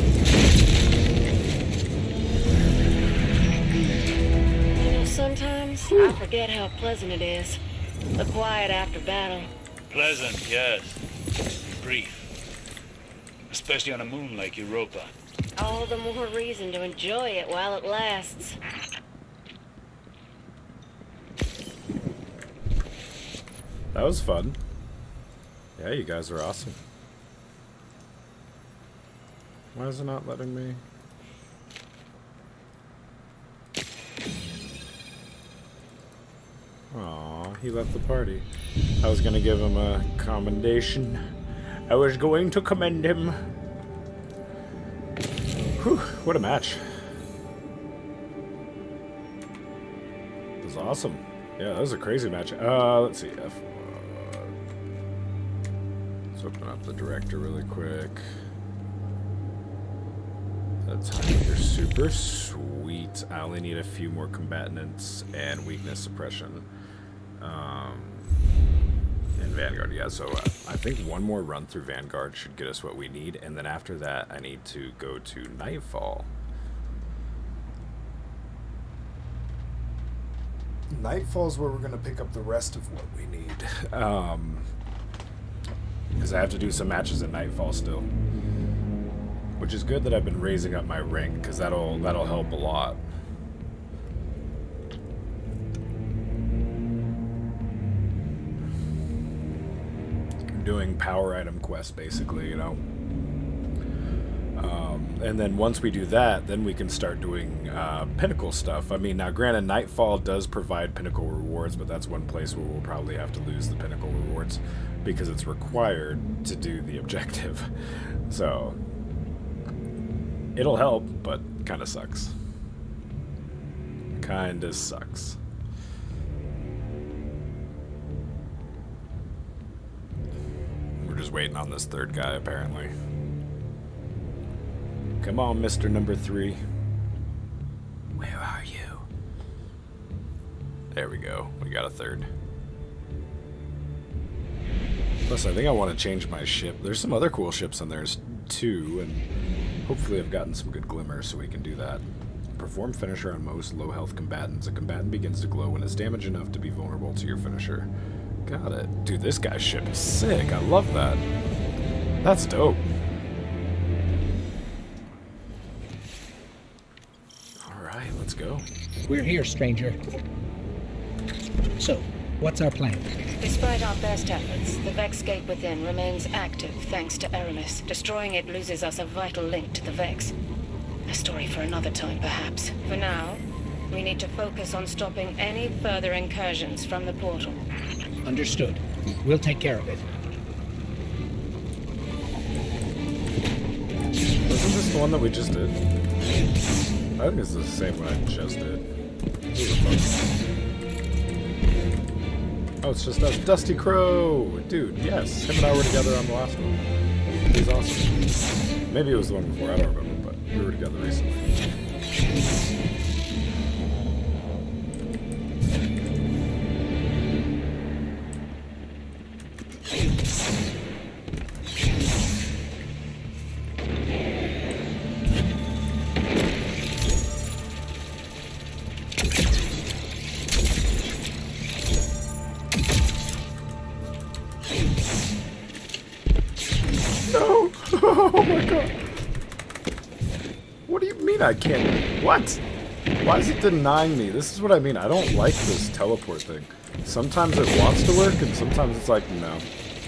You know, sometimes I forget how pleasant it is. The quiet after battle. Pleasant, yes. Brief. Especially on a moon like Europa. All the more reason to enjoy it while it lasts. That was fun. Yeah, you guys are awesome. Why is it not letting me? Aw, he left the party. I was gonna give him a commendation. I was going to commend him. Whew, what a match. It was awesome. Yeah, that was a crazy match. Let's see. Let's open up the director really quick. That's you're super sweet. I only need a few more combatants and weakness suppression. And Vanguard, yeah, so I think one more run through Vanguard should get us what we need, and then after that I need to go to Nightfall. Nightfall is where we're going to pick up the rest of what we need. Because I have to do some matches at Nightfall still. Which is good that I've been raising up my rank, because that'll help a lot. Doing power item quests, basically, you know. And then once we do that, then we can start doing pinnacle stuff. I mean, now granted, Nightfall does provide pinnacle rewards, but that's one place where we'll probably have to lose the pinnacle rewards because it's required to do the objective. So it'll help, but kind of sucks. Kind of sucks. We're just waiting on this third guy, apparently. Come on, Mr. Number 3. Where are you? There we go. We got a third. Plus, I think I want to change my ship. There's some other cool ships on there too, and hopefully I've gotten some good glimmers so we can do that. Perform finisher on most low health combatants. A combatant begins to glow when it's damaged enough to be vulnerable to your finisher. Got it. Dude, this guy's ship is sick. I love that. That's dope. Alright, let's go. We're here, stranger. So, what's our plan? Despite our best efforts, the Vex gate within remains active thanks to Aramis. Destroying it loses us a vital link to the Vex. A story for another time, perhaps. For now, we need to focus on stopping any further incursions from the portal. Understood. We'll take care of it. Wasn't this the one that we just did? I think it's the same one I just did. Oh, it's just us. Dusty Crow! Dude, yes. Him and I were together on the last one. He's awesome. Maybe it was the one before, I don't remember, but we were together recently. No! Oh my god! What do you mean I can't? What? Why is it denying me? This is what I mean. I don't like this teleport thing. Sometimes it wants to work, and sometimes it's like, no.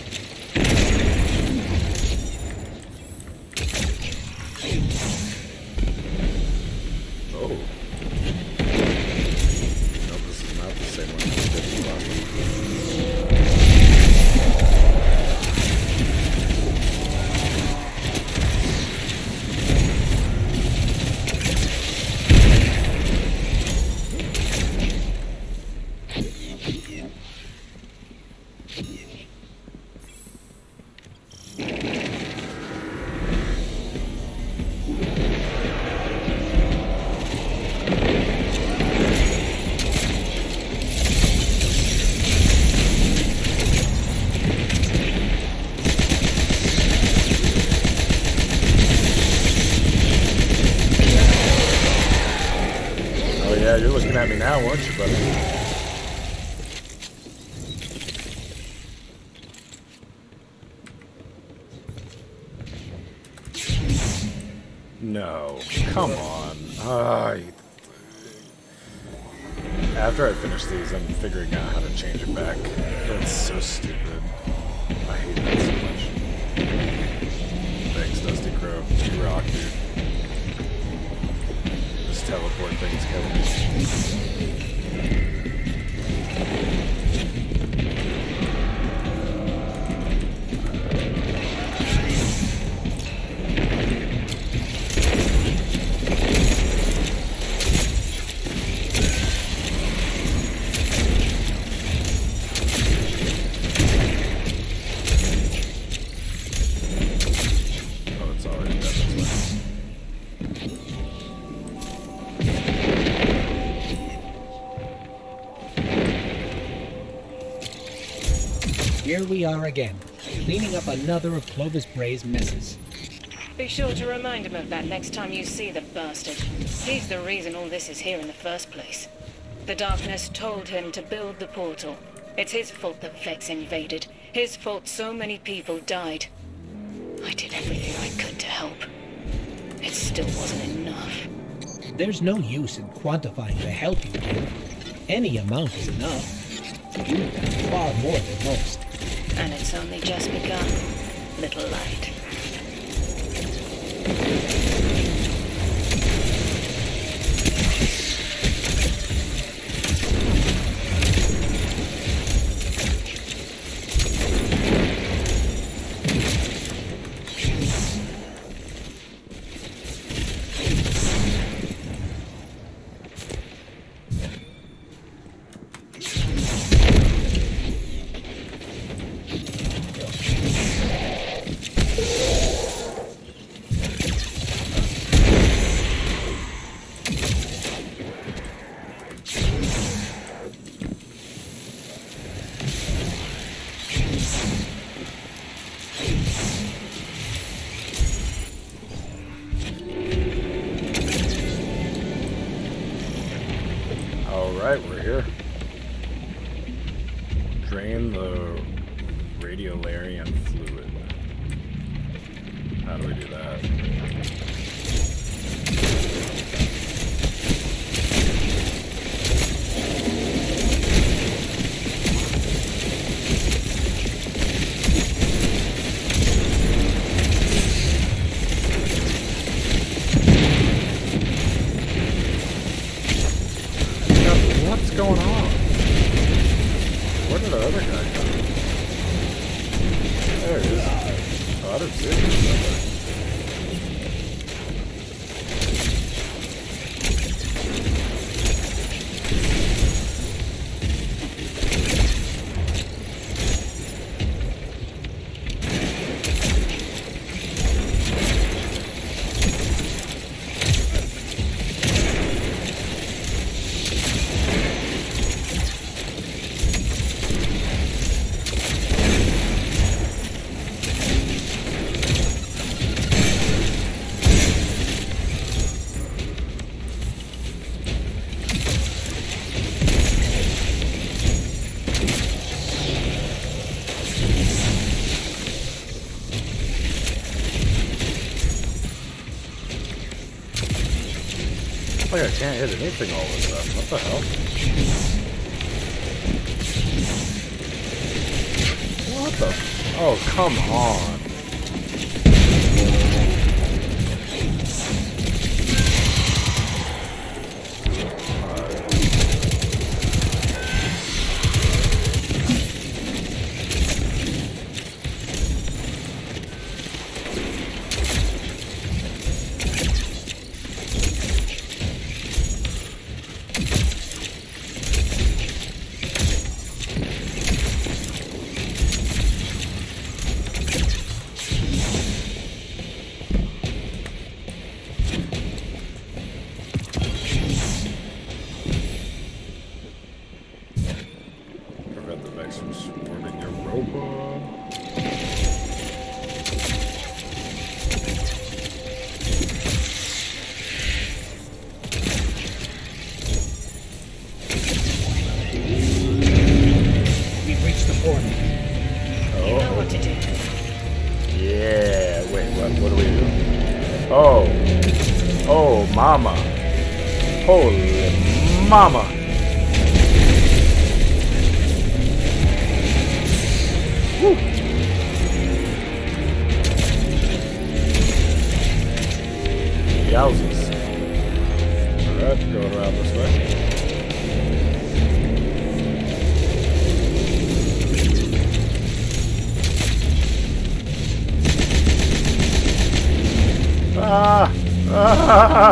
Oh. No, this is not the same one as we did last one. you're looking at me now, weren't you, buddy? No, come on. After I finish these, I'm figuring out how to change it back. That's so stupid. I hate that so much. Thanks, Dusty Crow. You rock, dude. This teleport thing's killing me. Here we are again, cleaning up another of Clovis Bray's messes. Be sure to remind him of that next time you see the bastard. He's the reason all this is here in the first place. The darkness told him to build the portal. It's his fault the Vex invaded. His fault so many people died. I did everything I could to help. It still wasn't enough. There's no use in quantifying the help you give. Any amount is enough. You've done far more than most. And it's only just begun, little light. Alright, we're here. Drain the radiolarian fluid. How do we do that? What's going on? Where did the other guy come? There he is. Oh, I didn't see him. Like I can't hit anything all this stuff. What the hell? What the? Oh, come on. mama. Holy mama. Woo. Yowzers. Alright, going around this way. Ah! Ah!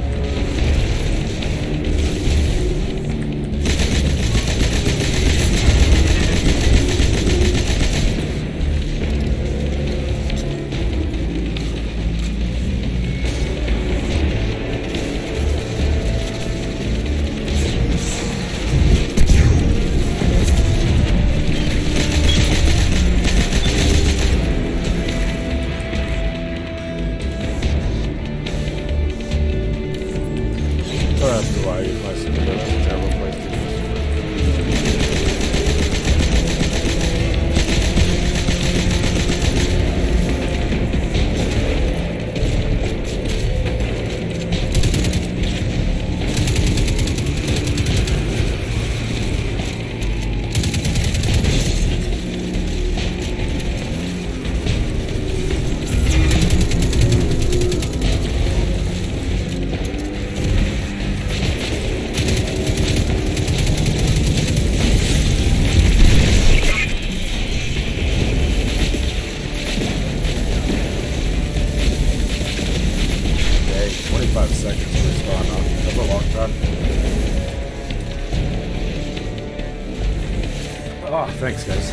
Thanks, guys.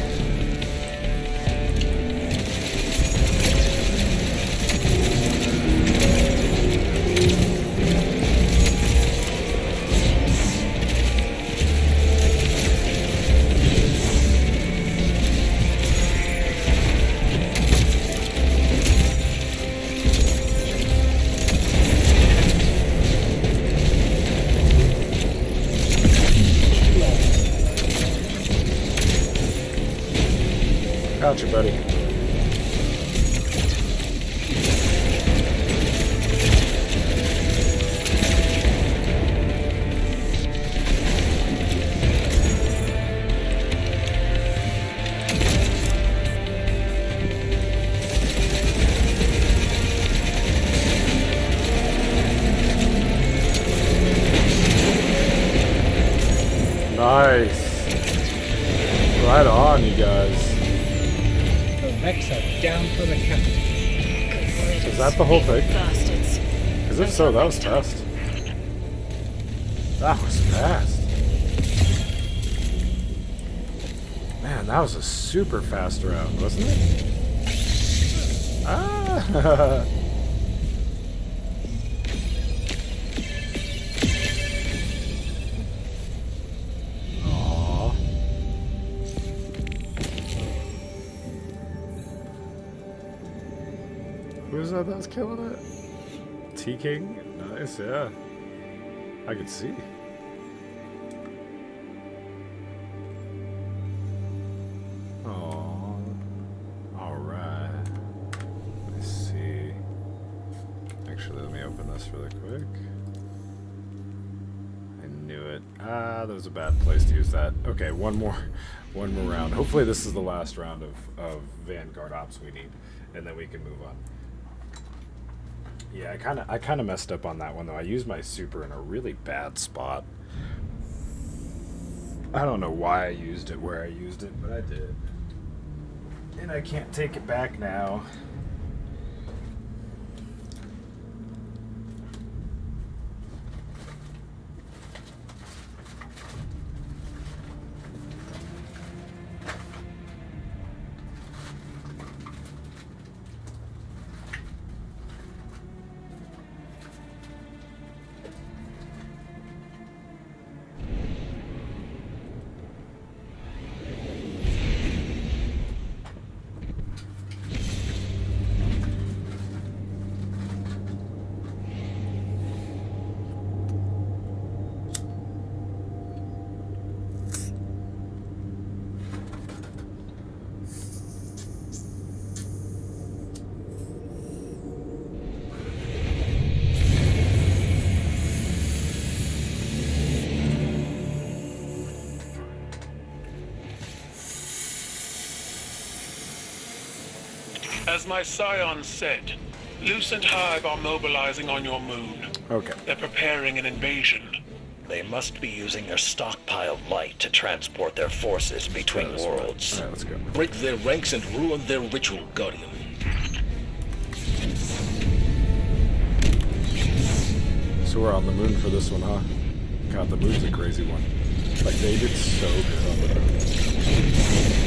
Gotcha, buddy. Nice. Right on, you guys. Vex are down for the count. Is that the whole thing? Because if so, that was fast. That was fast. Man, that was a super fast round, wasn't it? Ah! Who's that was killing it? T-King? Nice, yeah. I could see. Oh, alright. Let's see. Actually, let me open this really quick. I knew it. Ah, that was a bad place to use that. Okay, one more round. Hopefully this is the last round of Vanguard Ops we need, and then we can move on. Yeah, I kind of messed up on that one though. I used my super in a really bad spot. I don't know why I used it where I used it, but I did. And I can't take it back now. As my scion said, Lucent Hive are mobilizing on your moon. Okay. They're preparing an invasion. They must be using their stockpiled light to transport their forces between worlds. Alright, let's go. Break their ranks and ruin their ritual, Guardian. So we're on the moon for this one, huh? God, the moon's a crazy one. Like, they did so good on the moon.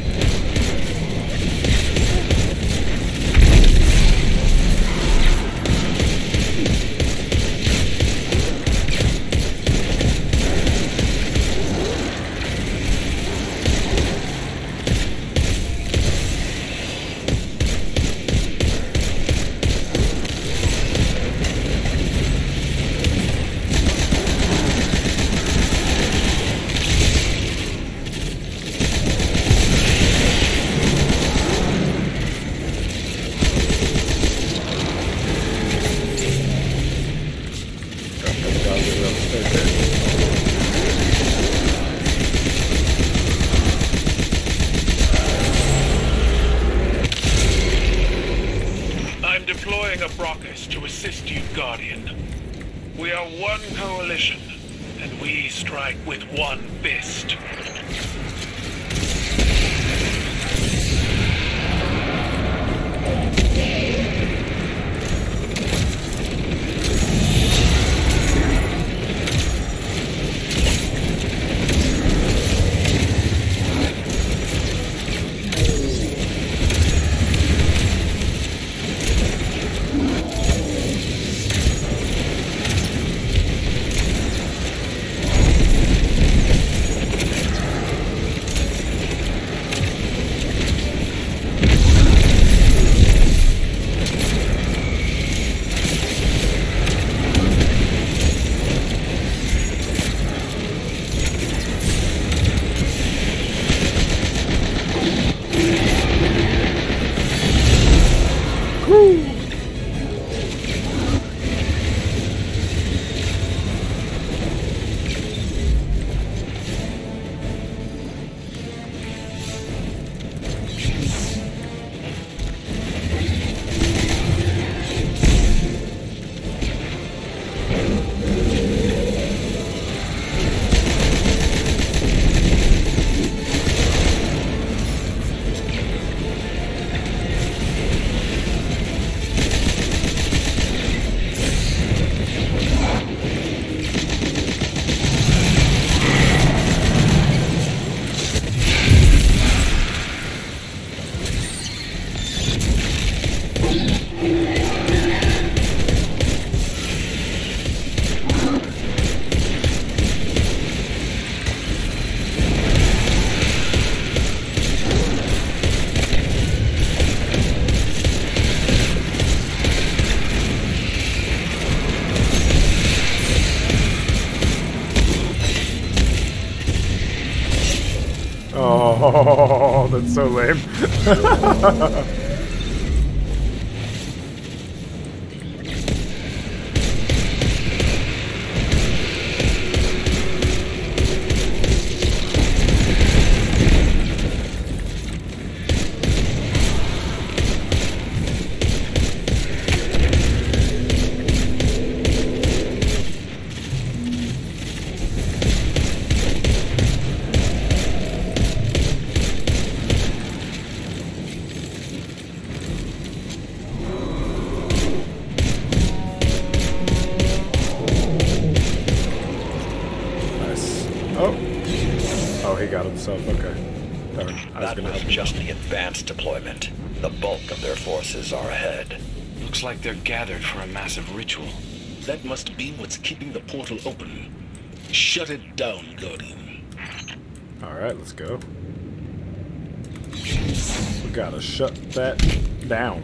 I'm deploying a Brockus to assist you, Guardian. We are one coalition, and we strike with one fist. Oh, that's so lame. Oh, he got himself. Okay. That was just the advanced deployment. The bulk of their forces are ahead. Looks like they're gathered for a massive ritual. That must be what's keeping the portal open. Shut it down, Guardian. Alright, let's go. We gotta shut that down.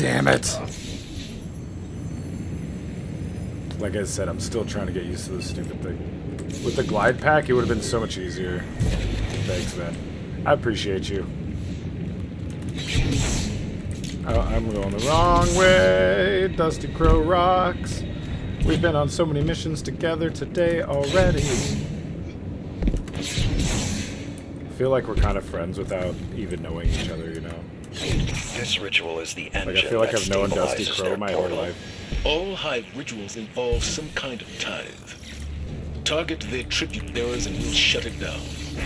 Damn it. Like I said, I'm still trying to get used to this stupid thing. With the glide pack, it would have been so much easier. Thanks, man. I appreciate you. Oh, I'm going the wrong way. Dusty Crow rocks. We've been on so many missions together today already. I feel like we're kind of friends without even knowing each other, you know? This ritual is the engine. Like, I feel like I've known Dusty stabilizes Crow their my whole portal. life. All hive rituals involve some kind of tithe. Target their tribute bearers and we'll shut it down.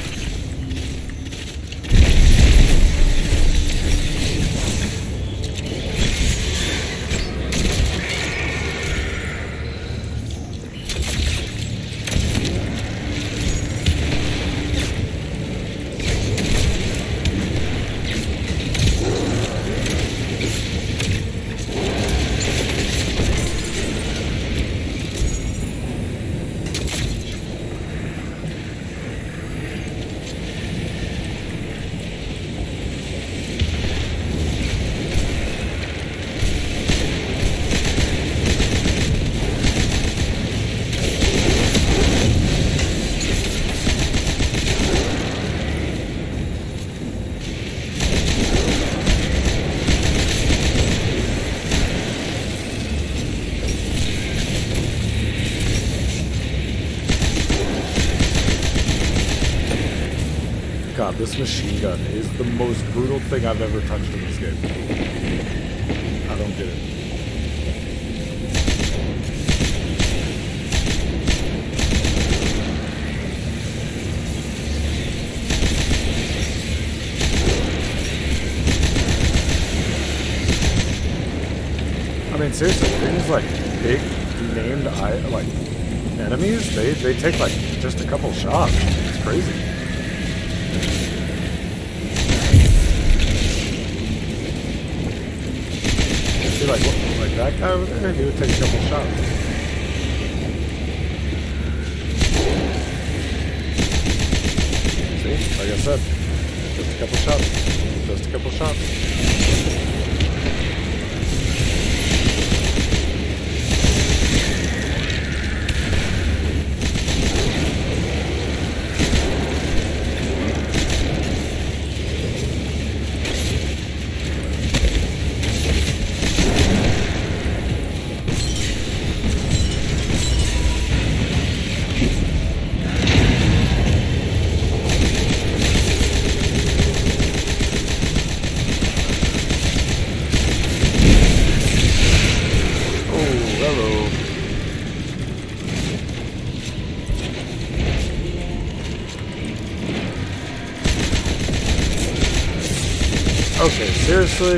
God, this machine gun is the most brutal thing I've ever touched in this game. I don't get it. I mean, seriously, things like big named like enemies, they take like just a couple shots. It's crazy. See, like that guy over there, he would take a couple shots. See, like I said, just a couple shots. Just a couple shots. Okay, seriously?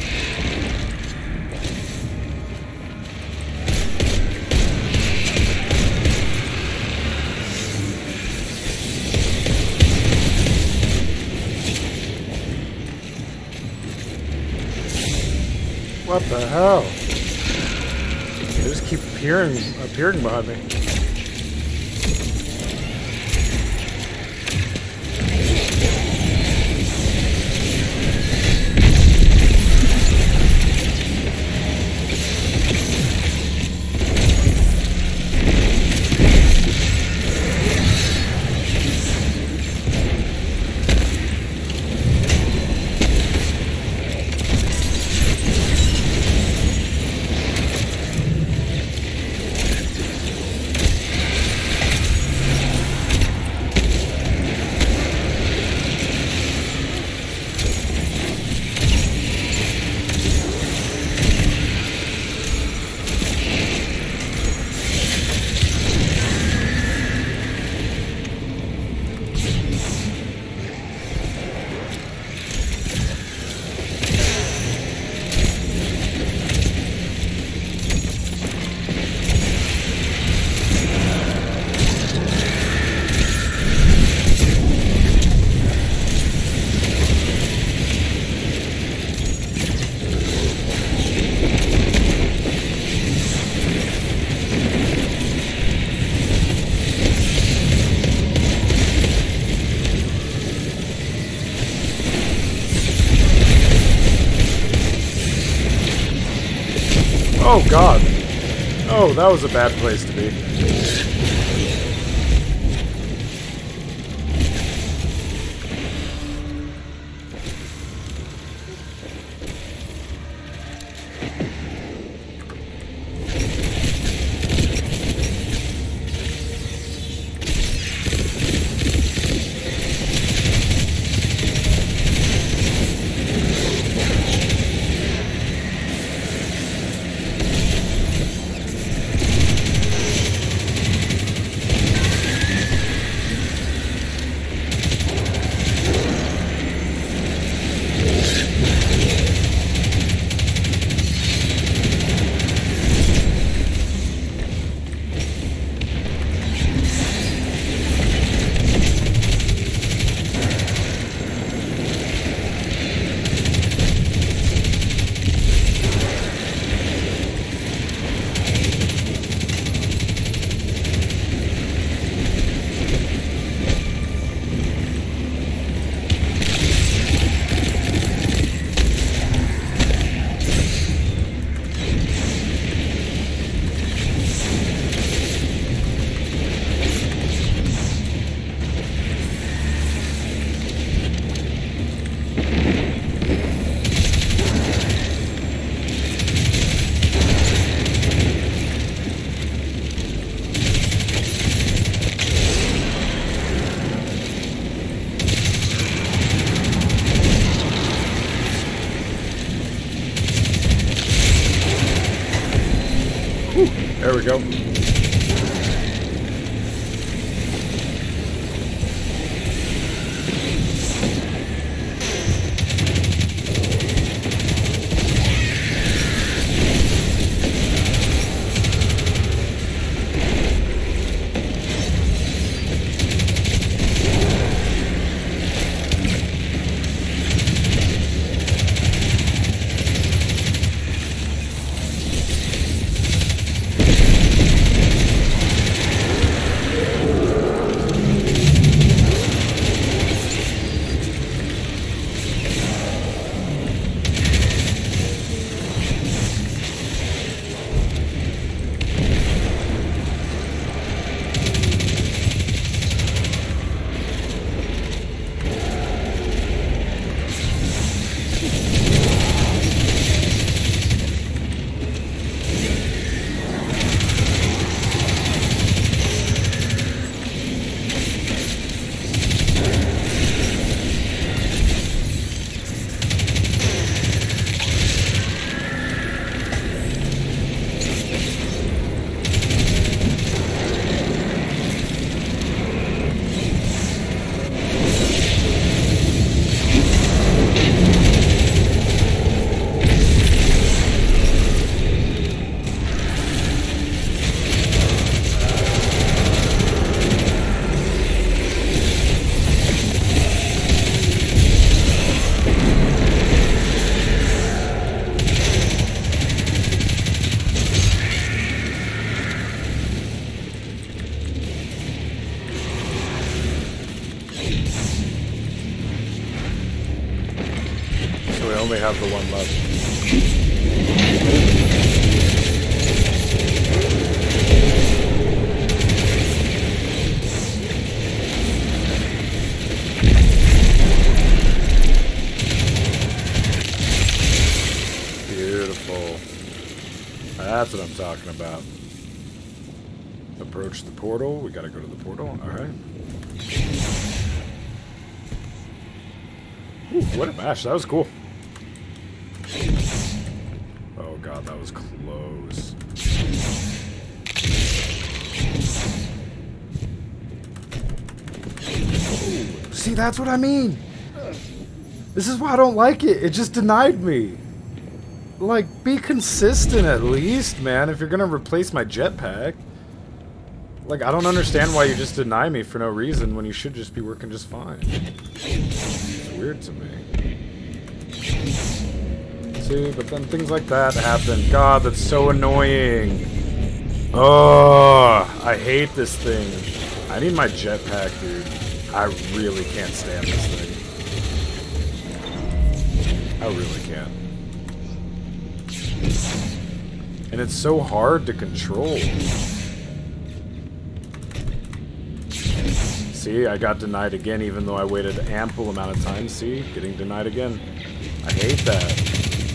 What the hell? They just keep appearing behind me. Oh, God. Oh, that was a bad place to be. There we go. Only have the one left. Beautiful. That's what I'm talking about. Approach the portal. We gotta go to the portal. Alright. What a mash. That was cool. Oh god, that was close. Oh, see, that's what I mean. This is why I don't like it. It just denied me. Like, be consistent at least, man, if you're gonna replace my jetpack. Like, I don't understand why you just deny me for no reason when you should just be working just fine. It's weird to me. See, but then things like that happen. God, that's so annoying. Oh, I hate this thing. I need my jetpack, dude. I really can't stand this thing. I really can't. And it's so hard to control. See, I got denied again even though I waited an ample amount of time. See, getting denied again. I hate that.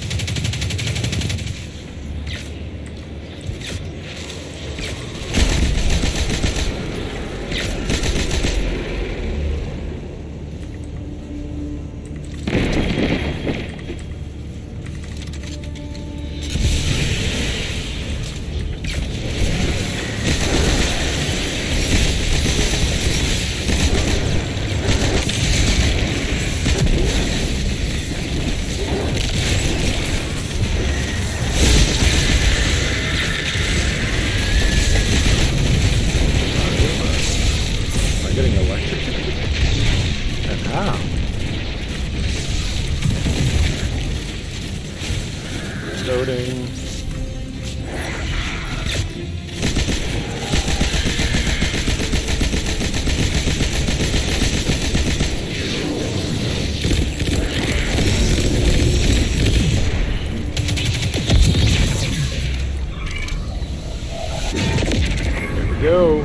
Go.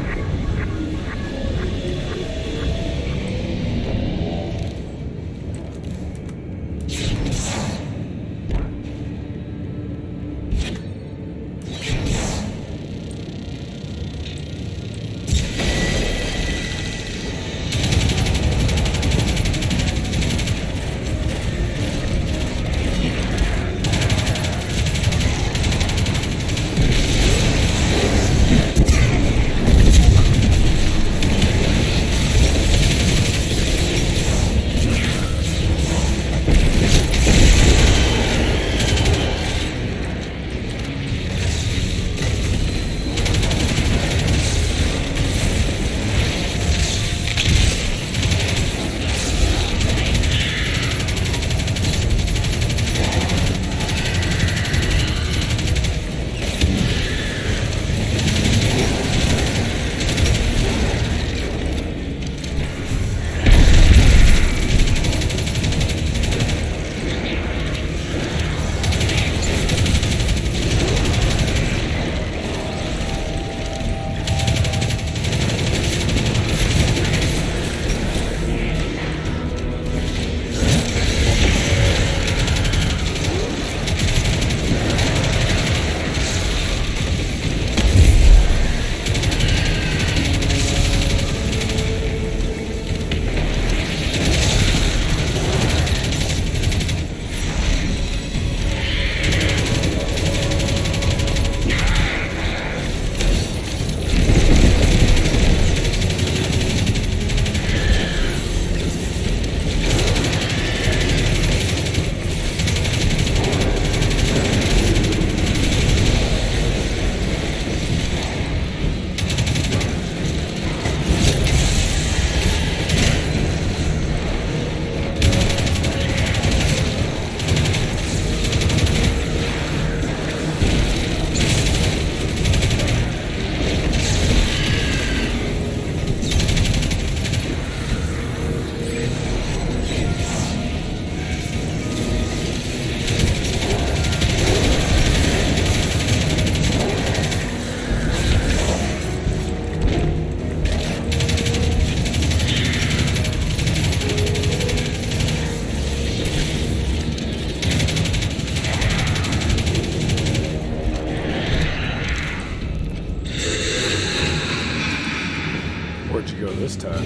This time.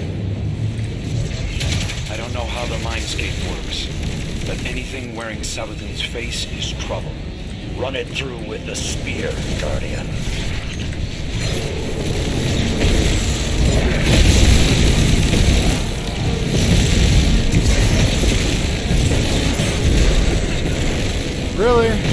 I don't know how the mindscape works, but anything wearing Saladin's face is trouble. Run it through with the spear, Guardian. Really?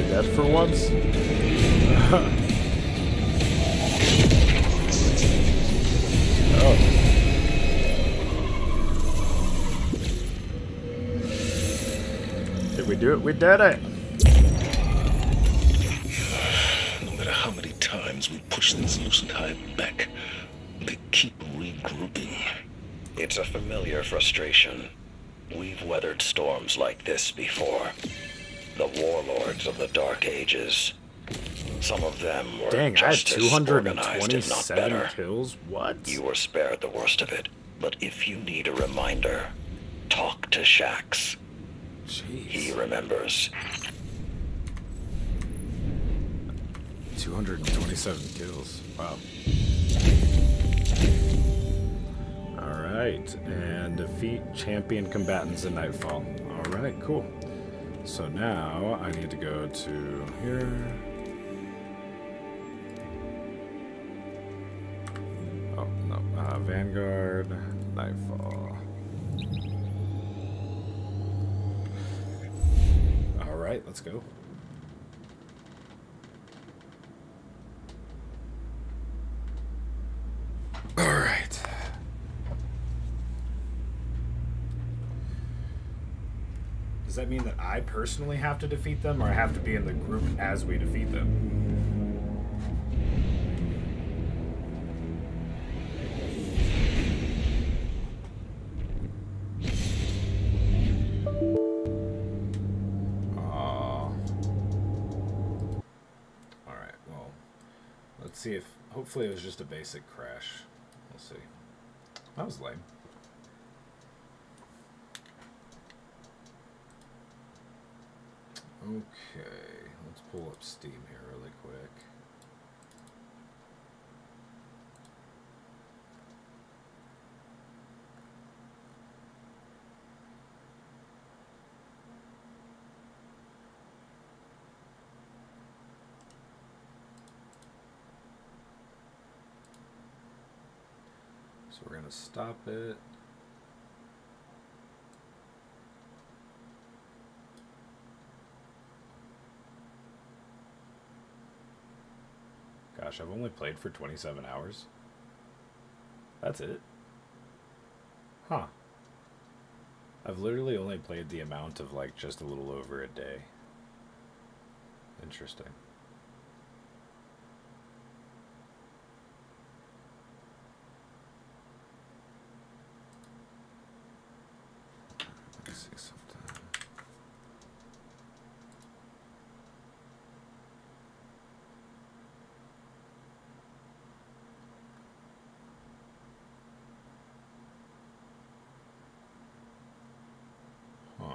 to death for once. Oh. Did we do it? We did it! No matter how many times we push these Lucent Hive back, they keep regrouping. It's a familiar frustration. We've weathered storms like this before. The warlords of the Dark Ages. Some of them were Dang, I had just as organized, if not 227 better. kills? What? You were spared the worst of it. But if you need a reminder, talk to Shax. Jeez. He remembers. 227 kills. Wow. Alright, and defeat champion combatants in Nightfall. Alright, cool. So now I need to go to here. Oh, no. Vanguard, Nightfall. Alright, let's go. Alright. Does that mean that I personally have to defeat them, or I have to be in the group as we defeat them? Alright, well, let's see if... Hopefully it was just a basic crash. We'll see. That was lame. Okay, let's pull up Steam here really quick. So we're going to stop it. Gosh, I've only played for 27 hours. That's it? Huh. I've literally only played the amount of, like, just a little over a day. Interesting. Let's see something. Huh.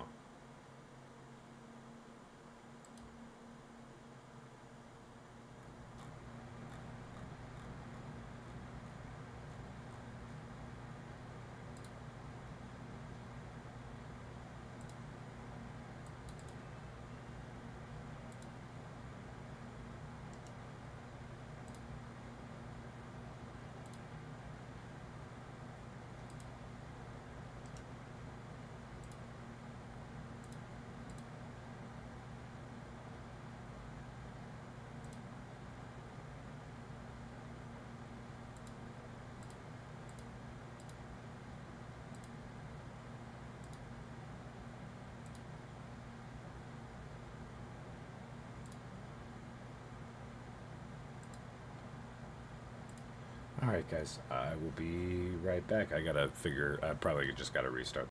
Alright guys, I will be right back. I probably just gotta restart